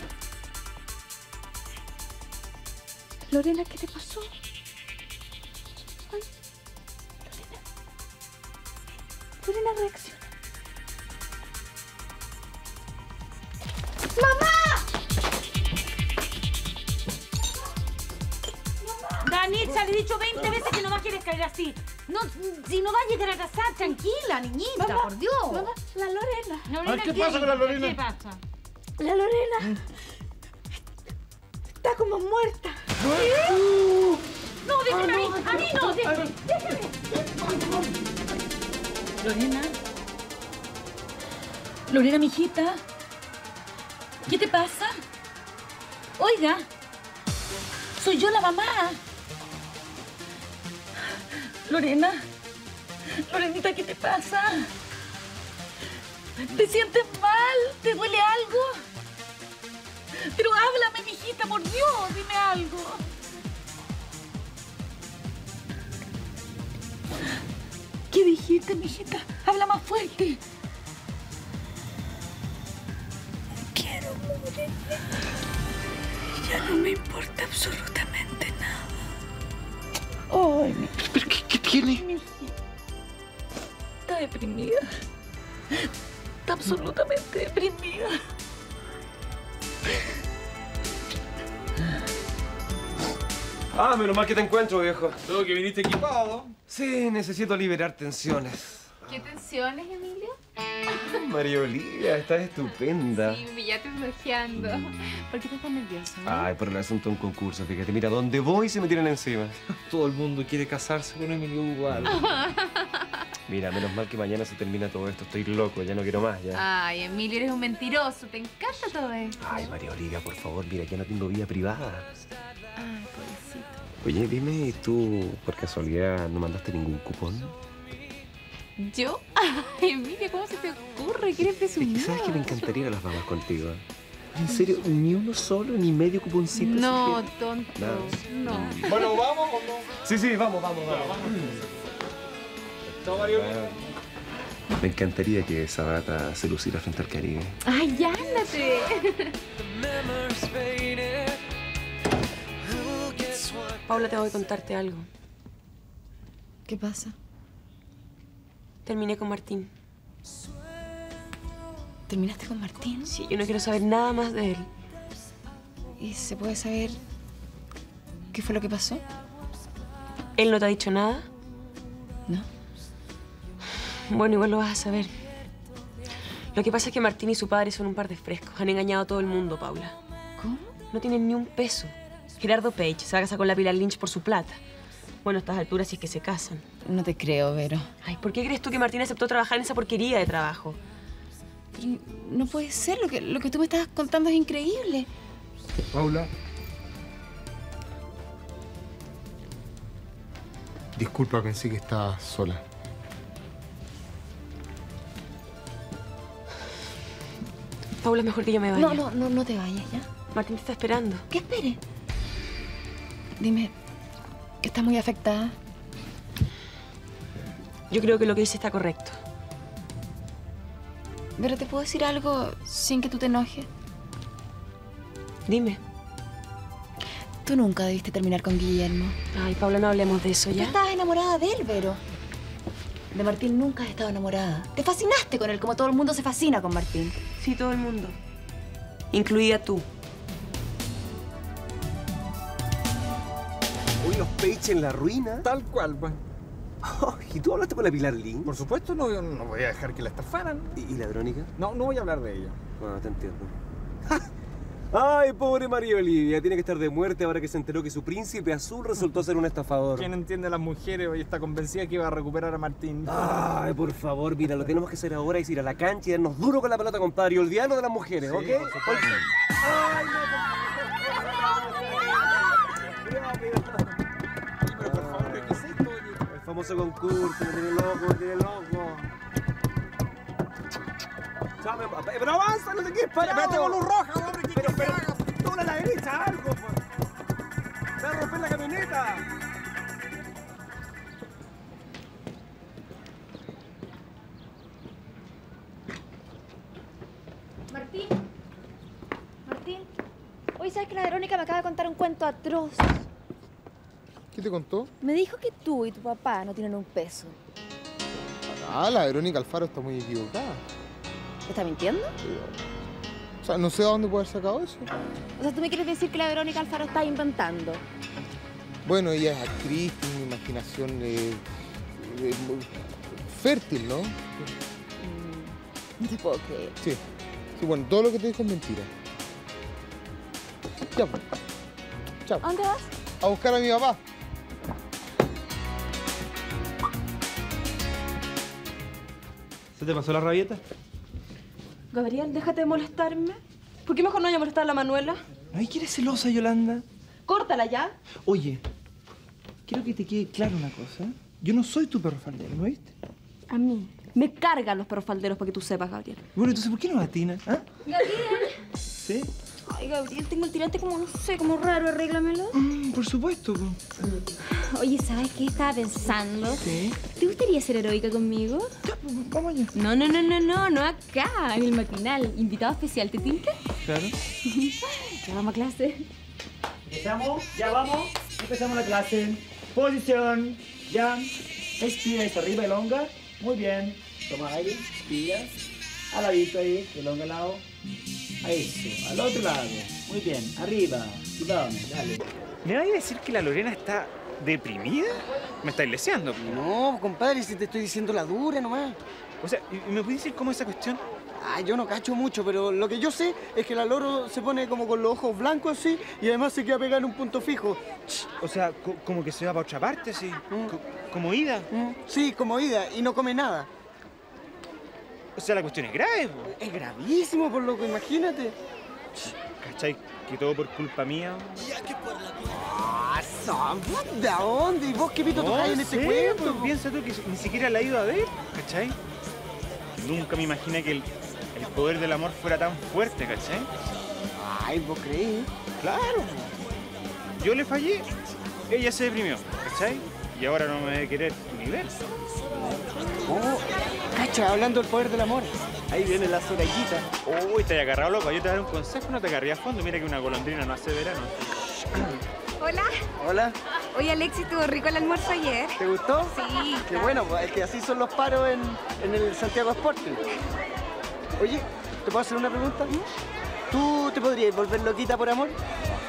Lorena, ¿qué te pasó? Ay, Lorena. Lorena, reacciona. ¡Mamá! Danitza, le he dicho veinte veces que no más quieres caer así. No, si no va a llegar a casar, tranquila, niñita, Mamá, por Dios. mamá, la Lorena. Lorena, Ay, ¿qué pasa con la Lorena? ¿Qué pasa? La Lorena está como muerta. No, déjame a mí, a mí no, déjame, déjame. Lorena. Lorena, mijita. ¿Qué te pasa? Oiga, soy yo la mamá. Lorena. Lorenita, ¿qué te pasa? ¿Te sientes mal? ¿Te duele algo? Pero háblame, mijita, por Dios, dime algo. ¿Qué dijiste, mijita? Habla más fuerte. Quiero morir. Ya no me importa absolutamente nada. Ay, mi... ¿Pero qué, qué tiene? Está deprimida. Está absolutamente deprimida. Ah, menos mal que te encuentro, viejo. Luego que viniste equipado. Sí, necesito liberar tensiones. ¿Qué tensiones, Emilio? María Olivia, estás estupenda. Sí, me ya te elogiando. ¿Por qué estás tan nervioso? eh? Ay, por el asunto de un concurso, fíjate. Mira, donde voy se me tiran encima. Todo el mundo quiere casarse con Emilio igual. Mira, menos mal que mañana se termina todo esto. Estoy loco, ya no quiero más, ya. Ay, Emilio, eres un mentiroso. Te encanta todo esto. Ay, María Olivia, por favor, mira, ya no tengo vida privada. Ay, pobrecito. Oye, dime, ¿y tú por casualidad no mandaste ningún cupón? ¿Yo? Ay, Emilio, ¿cómo se te ocurre? ¿Quieres presumir? ¿Sabes que me encantaría ir a las babas contigo? En serio, ni uno solo, ni medio cuponcito. No, siquiera? tonto. Nada. No. Bueno, ¿vamos o no? Sí, sí, vamos, vamos, vamos. Chao, Mario. Me encantaría que Sabata se luciera frente al Caribe. Ay, ya ándate. Paula, tengo que contarte algo. ¿Qué pasa? Terminé con Martín. ¿Terminaste con Martín? Sí, yo no quiero saber nada más de él. ¿Y se puede saber qué fue lo que pasó? ¿Él no te ha dicho nada? No. Bueno, igual lo vas a saber. Lo que pasa es que Martín y su padre son un par de frescos. Han engañado a todo el mundo, Paula. ¿Cómo? No tienen ni un peso. Gerardo Page se va a casar con la Pilar Lynch por su plata. Bueno, a estas alturas sí es que se casan. No te creo, Vero. Ay, ¿por qué crees tú que Martín aceptó trabajar en esa porquería de trabajo? Pero no puede ser. Lo que, lo que tú me estás contando es increíble. Paula. Disculpa, pensé que estabas sola. Paula, es mejor que yo me vaya. No, no, no, no te vayas, ¿ya? Martín te está esperando. ¿Qué espere? Dime, que estás muy afectada. Yo creo que lo que dice está correcto. Pero ¿te puedo decir algo sin que tú te enojes? Dime. Tú nunca debiste terminar con Guillermo. Ay, Paula, no hablemos de eso, Tú ¿ya? estabas enamorada de él, Vero. De Martín nunca has estado enamorada. Te fascinaste con él, como todo el mundo se fascina con Martín. Sí, todo el mundo. Incluida tú. Hoy los Page en la ruina. Tal cual, pues. Oh, ¿y tú hablaste con la Pilar Lynch? Por supuesto, no, no voy a dejar que la estafaran. ¿Y, y la Verónica? No, no voy a hablar de ella. Bueno, te entiendo. Ay, pobre María Olivia. Tiene que estar de muerte ahora que se enteró que su príncipe azul resultó ser un estafador. ¿Quién entiende a las mujeres? Hoy está convencida que iba a recuperar a Martín. Ay, por favor, mira, lo que tenemos que hacer ahora es ir a la cancha y darnos duro con la pelota, compadre, y olvidarnos de las mujeres, Sí, ¿ok? por supuesto. Ay, no, Pero por favor, ¿qué es esto? el famoso concurso, me tiene loco, me tiene loco. Chame, pero avanza, no te quedes parado. Espérate con luz roja, hombre. ¿Qué Pero, pero, hagas? dobla a la derecha, algo, pues. Se va a romper la camioneta. Martín. Martín. Hoy sabes que la Verónica me acaba de contar un cuento atroz. ¿Qué te contó? Me dijo que tú y tu papá no tienen un peso. Ah, la Verónica Alfaro está muy equivocada. ¿Te está mintiendo? O sea, no sé a dónde puede haber sacado eso. O sea, tú me quieres decir que la Verónica Alfaro está inventando. Bueno, ella es actriz, tiene una imaginación eh, eh, muy fértil, ¿no? No te puedo creer. Sí. Sí, bueno, todo lo que te dijo es mentira. Ya, pues. Chao. ¿A dónde vas? A buscar a mi papá. ¿Se te pasó la rabieta? Gabriel, déjate de molestarme. ¿Por qué mejor no voy a molestar a la Manuela? Ay, ¿qué eres celosa, Yolanda? Córtala ya. Oye, quiero que te quede claro una cosa. Yo no soy tu perro faldero, ¿no viste? A mí me cargan los perros falderos para que tú sepas, Gabriel. Bueno, entonces, ¿por qué no atinas? ¿Ah? Gabriel. ¿Sí? Ay, Gabriel, tengo el tirante como, no sé, como raro, arréglamelo. Mm, por supuesto. Po. Oye, ¿sabes qué estaba pensando? ¿Qué? ¿Te gustaría ser heroica conmigo? Ya, pues, vamos allá. No, no, no, no, no, no acá, en el matinal. Invitado especial, ¿te tinca? Claro. Ya vamos a clase. ¿Empezamos? ¿Ya vamos? Empezamos la clase. Posición. Ya. Expira, está arriba, elonga. Muy bien. Toma aire, expira. Al ladito ahí, elonga al lado. A eso, al otro lado. Muy bien, arriba. Y vamos, dale. ¿Me vais a decir que la Lorena está deprimida? ¿Me estáis leseando? No, compadre, si te estoy diciendo la dura nomás. O sea, ¿y me puedes decir cómo es esa cuestión? Ah, yo no cacho mucho, pero lo que yo sé es que la Loro se pone como con los ojos blancos así y además se queda pegada en un punto fijo. O sea, co como que se va para otra parte, así. Mm. Co como ida. Mm. Sí, como ida, y no come nada. O sea, la cuestión es grave, po. Es gravísimo, por lo que imagínate. ¿Cachai? Que todo por culpa mía. Ah, ¿de dónde? ¿Y vos qué pito tocáis en este cuento? Pues, piensa tú que ni siquiera la he ido a ver, ¿cachai? Nunca me imaginé que el, el poder del amor fuera tan fuerte, ¿cachai? Ay, ¿vos creí? Claro. Yo le fallé, ella se deprimió, ¿cachai? Y ahora no me debe querer ni ver. Oh, cacha, hablando del poder del amor. Ahí viene la Sorayita. Uy, te he agarrado loco. Yo te daré un consejo, no te agarré a fondo. Mira que una golondrina no hace verano. Hola. Hola. Oye, Alexis, estuvo rico el almuerzo ayer. ¿Te gustó? Sí. Qué claro. bueno, pues, es que así son los paros en, en el Santiago Sporting. Oye, ¿te puedo hacer una pregunta? ¿Tú te podrías volver loquita por amor?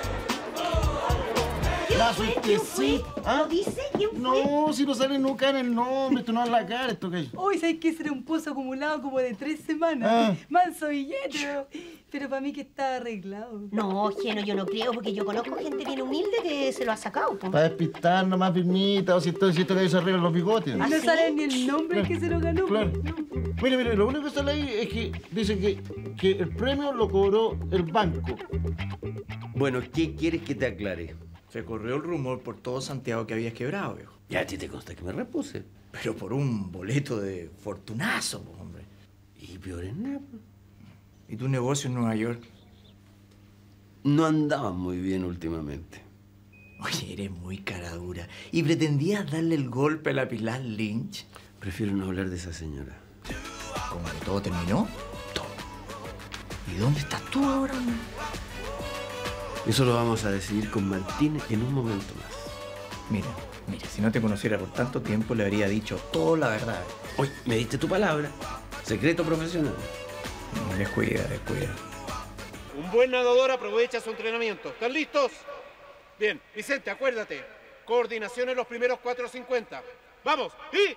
La suertecita. ¿Ah? ¿Lo dice? ¿Quién fue? No, si no sale nunca en el nombre, tú no das la cara, esto que... Hoy sabes que ese era un pozo acumulado como de tres semanas. Ah. Manso billete. Pero para mí que está arreglado. No, Geno, yo no creo, porque yo conozco gente bien humilde que se lo ha sacado. po. Para despistar nomás, Vilmita, o si esto, si esto que se arreglan los bigotes. Y no sale ni el nombre Claro. que se lo ganó. Claro. Mire, mire, lo único que sale ahí es que dice que, que el premio lo cobró el banco. Bueno, ¿qué quieres que te aclare? Se corrió el rumor por todo Santiago que habías quebrado, viejo. Ya a ti te consta que me repuse. Pero por un boleto de fortunazo, po, hombre. Y peor es nada. ¿Y tu negocio en Nueva York? No andaba muy bien últimamente. Oye, eres muy cara dura. ¿Y pretendías darle el golpe a la Pilar Lynch? Prefiero no hablar de esa señora. ¿Cómo que todo terminó? Todo. ¿Y dónde estás tú ahora? Eso lo vamos a decidir con Martín en un momento más. Mira, mira, si no te conociera por tanto tiempo, le habría dicho toda la verdad. Oye, me diste tu palabra. Secreto profesional. Descuida, descuida. Un buen nadador aprovecha su entrenamiento. ¿Están listos? Bien, Vicente, acuérdate. Coordinación en los primeros cuatro cincuenta. ¡Vamos! ¡Y!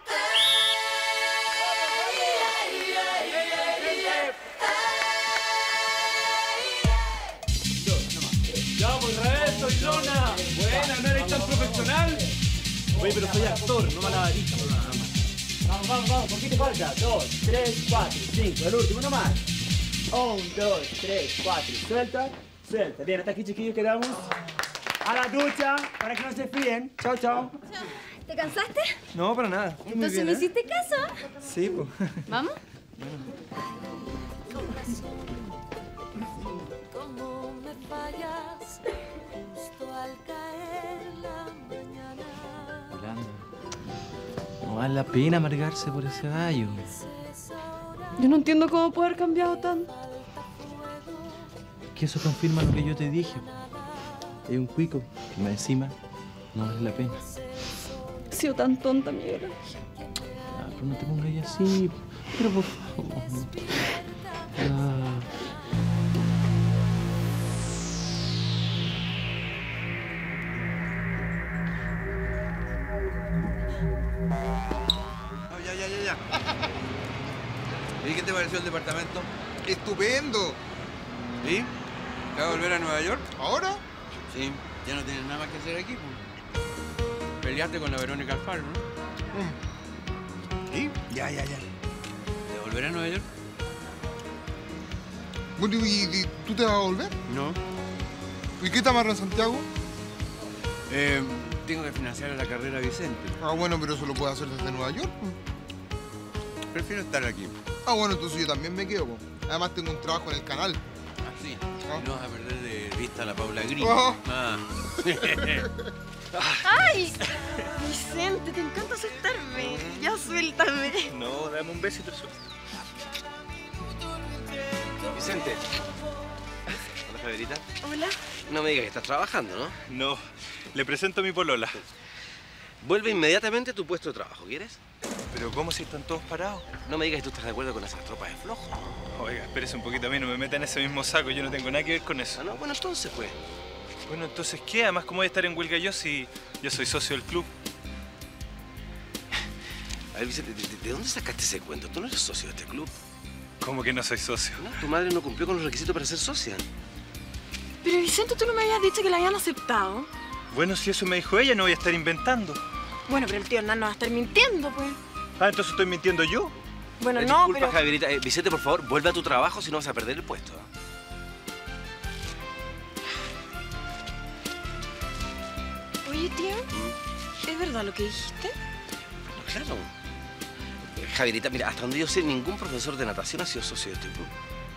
¡Ya, pues, Israel, soy Lona! Buena, ¿no eres tan profesional? Oye, pero soy actor, no malabarista. Vamos, vamos, vamos, poquito falta. Dos, tres, cuatro, cinco. El último, uno más. Un, dos, tres, cuatro. Suelta, suelta. Bien, hasta aquí, chiquillos, quedamos. A la ducha, para que no se fríen. Chao, chao. ¿Te cansaste? No, para nada. Muy Entonces bien, me ¿eh? hiciste caso. Sí, pues. ¿Vamos? Cómo me fallas justo al caer la mañana. Yolanda, no vale la pena amargarse por ese gallo. Yo no entiendo cómo puede haber cambiado tanto. Que eso confirma lo que yo te dije. Hay un cuico que más encima no vale la pena. He sido tan tonta, Miguel. Ah, pero no te pongas así. Pero por favor. Ah. No, ya, ya, ya, ya. ¿Y qué te pareció el departamento? ¡Estupendo! ¿Sí? ¿Te vas a volver a Nueva York? ¿Ahora? Sí, ya no tienes nada más que hacer aquí. Pues. Peleaste con la Verónica Alfaro, ¿no? ¿Sí? Ya, ya, ya. ¿Te volverás a Nueva York? Bueno, ¿y, y tú te vas a volver? No. ¿Y qué te amarra en Santiago? Eh, tengo que financiar la carrera a Vicente. Ah, bueno, pero eso lo puedes hacer desde Nueva York. Prefiero estar aquí. Ah, bueno, entonces yo también me quedo. Po. Además tengo un trabajo en el canal. Ah, sí. Y no vas a perder de vista a la Paula Gris. Ah. Ah. ¡Ay! Vicente, te encanta asustarme. Ya suéltame. No, dame un besito. Vicente. Hola, Federita. Hola. No me digas que estás trabajando, ¿no? No. Le presento a mi polola. Vuelve inmediatamente a tu puesto de trabajo, ¿quieres? Pero ¿cómo si están todos parados? No me digas que tú estás de acuerdo con esas tropas de flojo. Oiga, espérese un poquito a mí, no me meta en ese mismo saco, yo no tengo nada que ver con eso. Ah, no, bueno, entonces pues. Bueno, entonces, ¿qué? Además, ¿cómo voy a estar en huelga yo si yo soy socio del club? A ver, Vicente, ¿de, de dónde sacaste ese cuento? Tú no eres socio de este club. ¿Cómo que no soy socio? No, tu madre no cumplió con los requisitos para ser socia. Pero Vicente, tú no me habías dicho que la habían aceptado. Bueno, si eso me dijo ella, no voy a estar inventando. Bueno, pero el tío Hernán no va a estar mintiendo, pues. Ah, entonces estoy mintiendo yo. Bueno, Eh, no, disculpa, pero... Javierita. Eh, Vicente, por favor, vuelve a tu trabajo si no vas a perder el puesto. Oye, tío, ¿es verdad lo que dijiste? Claro. Eh, Javierita, mira, hasta donde yo sé, ningún profesor de natación ha sido socio de este club.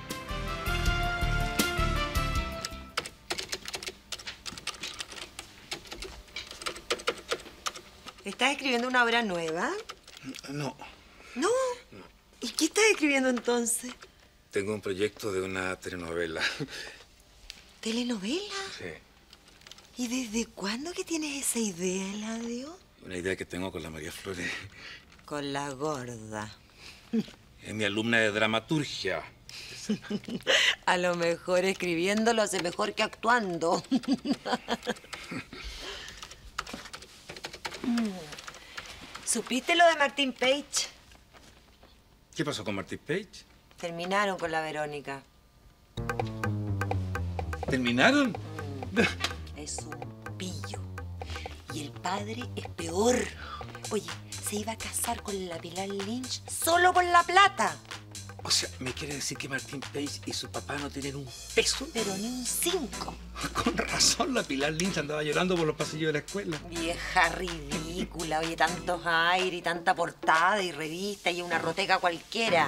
¿Estás escribiendo una obra nueva? No, ¿No? ¿Y qué estás escribiendo entonces? tengo un proyecto de una telenovela. ¿Telenovela? Sí. ¿Y desde cuándo que tienes esa idea, Eladio? Una idea que tengo con la María Flores. Con la gorda. Es mi alumna de dramaturgia. A lo mejor escribiendo lo hace mejor que actuando. ¿Supiste lo de Martín Page? ¿Qué pasó con Martín Page? Terminaron con la Verónica. ¿Terminaron? Es un pillo. Y el padre es peor. Oye, se iba a casar con la Pilar Lynch solo por la plata. O sea, ¿me quiere decir que Martín Page y su papá no tienen un peso? Pero ni un cinco. Con razón, la Pilar Lynch andaba llorando por los pasillos de la escuela. Vieja ridícula, oye, tantos aires y tanta portada y revista y una roteca cualquiera.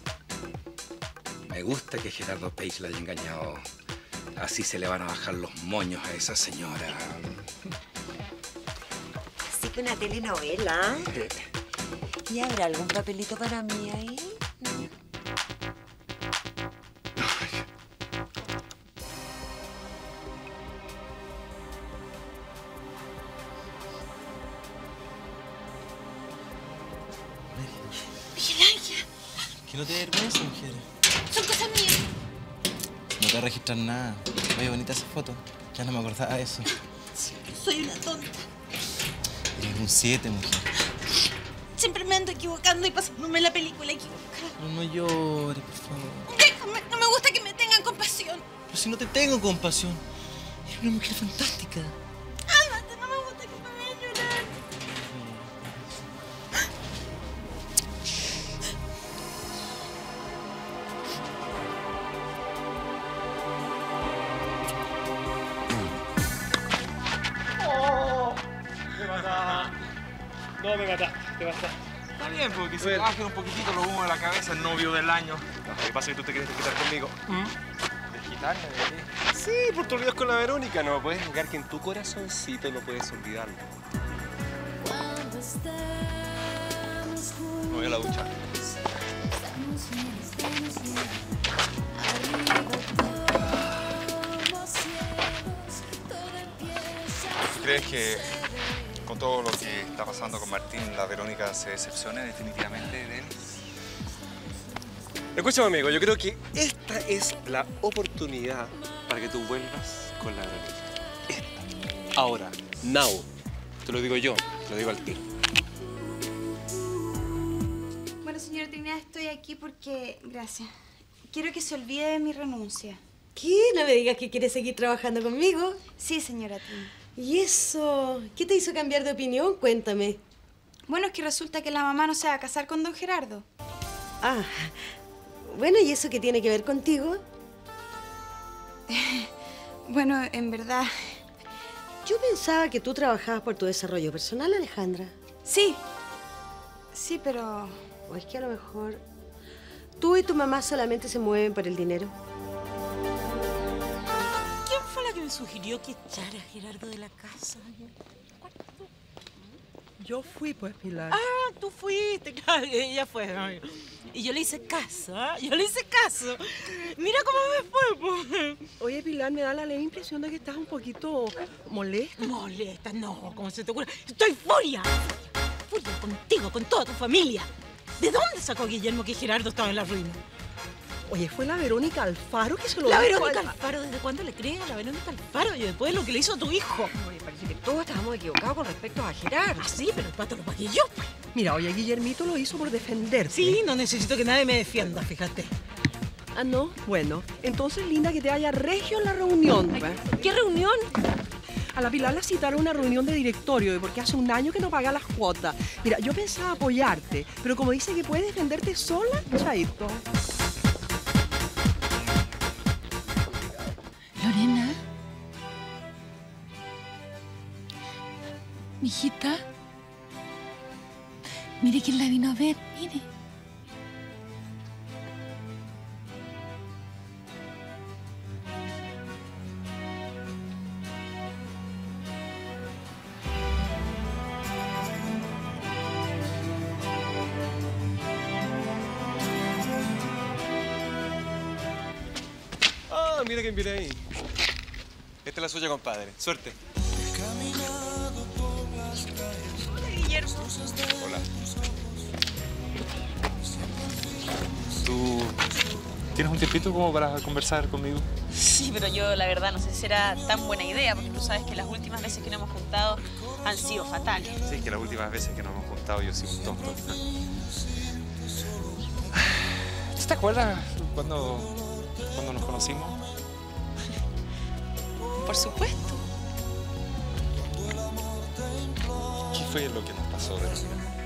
Me gusta que Gerardo Page la haya engañado. Así se le van a bajar los moños a esa señora. Así que una telenovela. ¿Y habrá algún papelito para mí ahí? Que no te dé vergüenza, mujer. Son cosas mías. No te voy a registrar nada. Oye, bonita esa foto. Ya no me acordaba de eso. Soy una tonta. Eres un siete, mujer. Siempre me ando equivocando y pasándome la película equivocada. No, no llores, por favor. Déjame, no me gusta que me tengan compasión. Pero si no te tengo compasión. Eres una mujer fantástica. Ándate, no me gusta que me vean llorar. ¡Oh! Me mataste. No, me mataste, te mataste. Está bien, porque si bajen un poquitito los humos de la cabeza, el novio del año. Lo que pasa es que tú te quieres quitar conmigo. ¿Desquitarme de qué? Sí, por tu olvidos con la Verónica. No puedes negar que en tu corazoncito no puedes olvidarlo. Me voy a la ducha. ¿Tú crees que con todo lo que está pasando con Martín, la Verónica se decepcione definitivamente de él? Escúchame, amigo, yo creo que esta es la oportunidad para que tú vuelvas con la Verónica. Esta. Ahora, now. Te lo digo yo, te lo digo al tiro. Bueno, señora Trinidad, estoy aquí porque... Gracias. Quiero que se olvide de mi renuncia. ¿Qué? No me digas que quieres seguir trabajando conmigo. Sí, señora Trinidad. ¿Y eso? ¿Qué te hizo cambiar de opinión? Cuéntame. Bueno, es que resulta que la mamá no se va a casar con don Gerardo. Ah, bueno, ¿y eso qué tiene que ver contigo? Bueno, en verdad... Yo pensaba que tú trabajabas por tu desarrollo personal, Alejandra. Sí. Sí, pero... O es que a lo mejor tú y tu mamá solamente se mueven por el dinero. ¿Quién fue la que me sugirió que echara a Gerardo de la casa? Yo fui, pues, Pilar. Ah, tú fuiste, claro, ella fue. Ay. Y yo le hice caso, ¿ah? Yo le hice caso. Mira cómo me fue, pues. Oye, Pilar, me da la leve impresión de que estás un poquito molesta. Molesta, no, ¿cómo se te ocurre? Estoy furia. Furia contigo, con toda tu familia. ¿De dónde sacó Guillermo que Gerardo estaba en la ruina? Oye, fue la Verónica Alfaro que se lo ¿La dijo Verónica al- Alfaro? ¿Desde cuándo le crees a la Verónica Alfaro? Y después de lo que le hizo a tu hijo. Oye, parece que todos estábamos equivocados con respecto a Gerardo. Ah, sí, pero el pato lo pagué yo. Mira, oye, Guillermito lo hizo por defenderte. Sí, no necesito que nadie me defienda, fíjate. Ah, ¿no? Bueno, entonces, linda, que te haya regio en la reunión. pues. ¿Qué reunión? A la Pilar la citaron a una reunión de directorio porque hace un año que no paga las cuotas. Mira, yo pensaba apoyarte, pero como dice que puedes defenderte sola, chaito. Lorena. Mijita. Mire quién la vino a ver, mire. Ah, mira quién viene ahí. Esta es la suya, compadre. Suerte. Hola, Guillermo. Hola. ¿Tú tienes un tiempito como para conversar conmigo? Sí, pero yo la verdad no sé si será tan buena idea, porque tú sabes que las últimas veces que nos hemos juntado han sido fatales. Sí, es que las últimas veces que nos hemos juntado yo he sido un tonto. ¿Tú te acuerdas cuando, cuando nos conocimos? Por supuesto. ¿Qué fue lo que nos pasó, Verónica?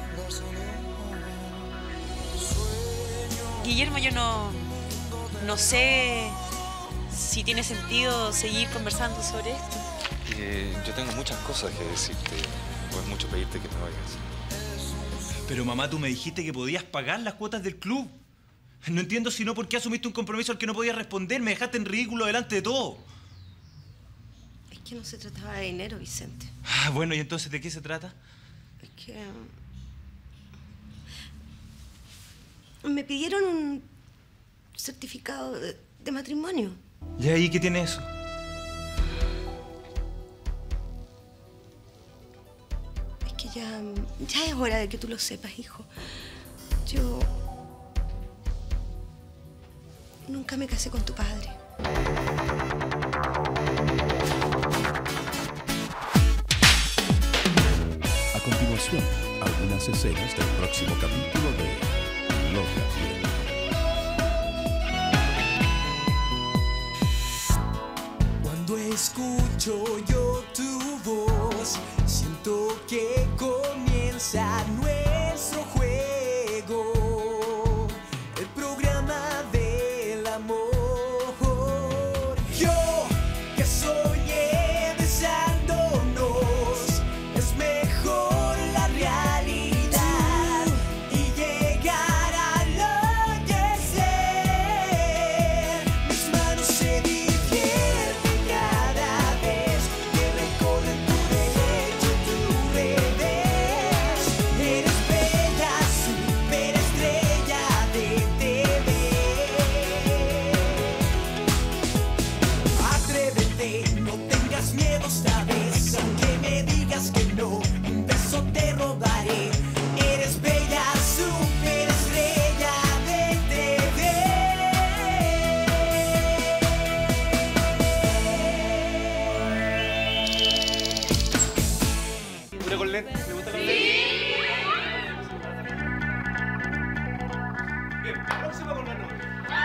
Guillermo, yo no, no sé si tiene sentido seguir conversando sobre esto. Eh, yo tengo muchas cosas que decirte. O es mucho pedirte que me vayas. Pero mamá, tú me dijiste que podías pagar las cuotas del club. No entiendo si no por qué asumiste un compromiso al que no podías responder. Me dejaste en ridículo delante de todo. Es que no se trataba de dinero, Vicente. Ah, bueno, ¿y entonces de qué se trata? Es que... me pidieron un certificado de, de matrimonio. ¿Y ahí qué tiene eso? Es que ya, ya es hora de que tú lo sepas, hijo. Yo nunca me casé con tu padre. A continuación, algunas escenas del próximo capítulo de Loca Piel. Cuando escucho yo tu voz, siento que comienza nuestro juego, el programa del amor. Yo que soñé besándonos, es mejor la realidad y llegar al enloquecer. Mis manos se divierten cada vez que recorren tu derecho y tu revés. Eres bella, superestrella de T V. Atrévete, no tengas miedo esta vez, aunque me digas que no, un beso te robaré. Eres bella, superestrella de T V. ¿Una con lente? ¿Me gusta la lente? Bien, próxima con la novia.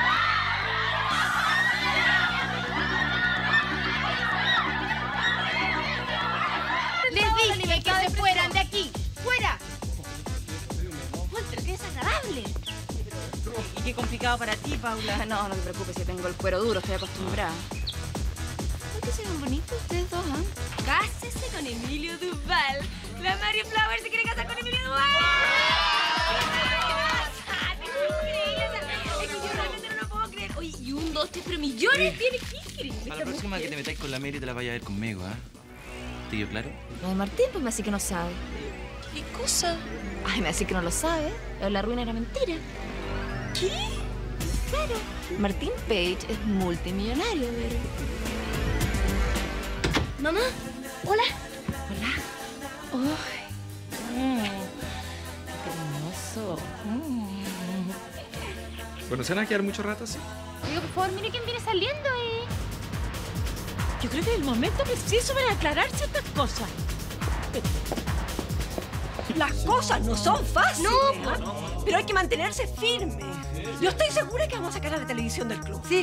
Les dije que se fueran de aquí. ¡Fuera! Walter, qué desagradable. Y qué complicado para ti, Paula. No, no te preocupes, si tengo el cuero duro, estoy acostumbrada. ¿Por qué se ven bonitos ustedes dos, ah? Cásese con Emilio Duval. La Mary Flower se quiere casar con Emilio Duval. Es que yo realmente no lo puedo creer. Oye, y un, dos, tres, pero millones tiene Kikiri. A la próxima que te metáis con la Mary te la vaya a ver conmigo, ¿ah? ¿Te quedó claro? Lo de Martín, pues me hace que no sabe. ¿Qué cosa? Ay, me hace que no lo sabe. Lo de la ruina era mentira. ¿Qué? Claro. Martín Page es multimillonario, pero... Mamá, hola. Hola. Ay. Mm. Qué hermoso. Mm. Bueno, ¿se van a quedar mucho rato así? Oiga, por favor, mire quién viene saliendo, eh. Yo creo que es el momento preciso para aclarar ciertas cosas. Las cosas no son fáciles. No, ¿eh? Pero hay que mantenerse firme. Yo estoy segura que vamos a sacar a la televisión del club. Sí.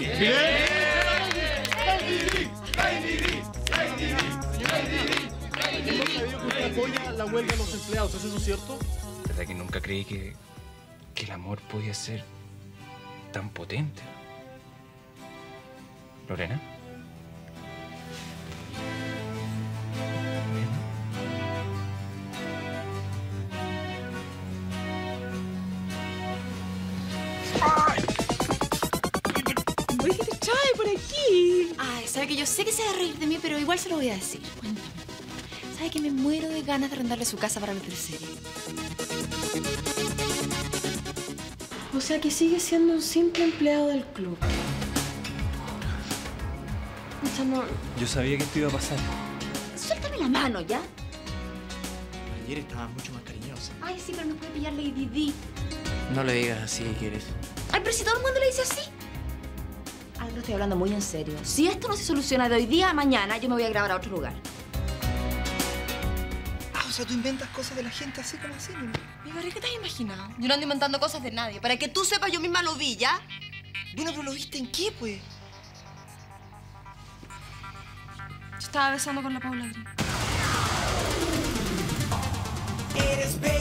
Hemos sabido que usted apoya la huelga de los empleados, ¿es eso cierto? ¿Verdad que nunca creí que, que el amor podía ser tan potente? ¿Lorena? Oye, ¿qué te trae por aquí? Ay, sabe que yo sé que se va a reír de mí, pero igual se lo voy a decir. Cuéntame. Sabe que me muero de ganas de arrendarle su casa para la teleserie. O sea que sigue siendo un simple empleado del club. O sea, no... Yo sabía que esto iba a pasar. Suéltame la mano, ¿ya? Ayer estaba mucho más cariñosa. Ay, sí, pero nos puede pillar Lady Di. No le digas así, ¿quieres? Ay, pero si todo el mundo le dice así. Ay, pero estoy hablando muy en serio. Si esto no se soluciona de hoy día a mañana, yo me voy a grabar a otro lugar. Ah, o sea, tú inventas cosas de la gente así como así, ¿no? Mi barriga, ¿qué te has imaginado? Yo no ando inventando cosas de nadie. Para que tú sepas, yo misma lo vi, ¿ya? Bueno, pero ¿lo viste en qué, pues? Yo estaba besando con la Paula Green. Eres bella.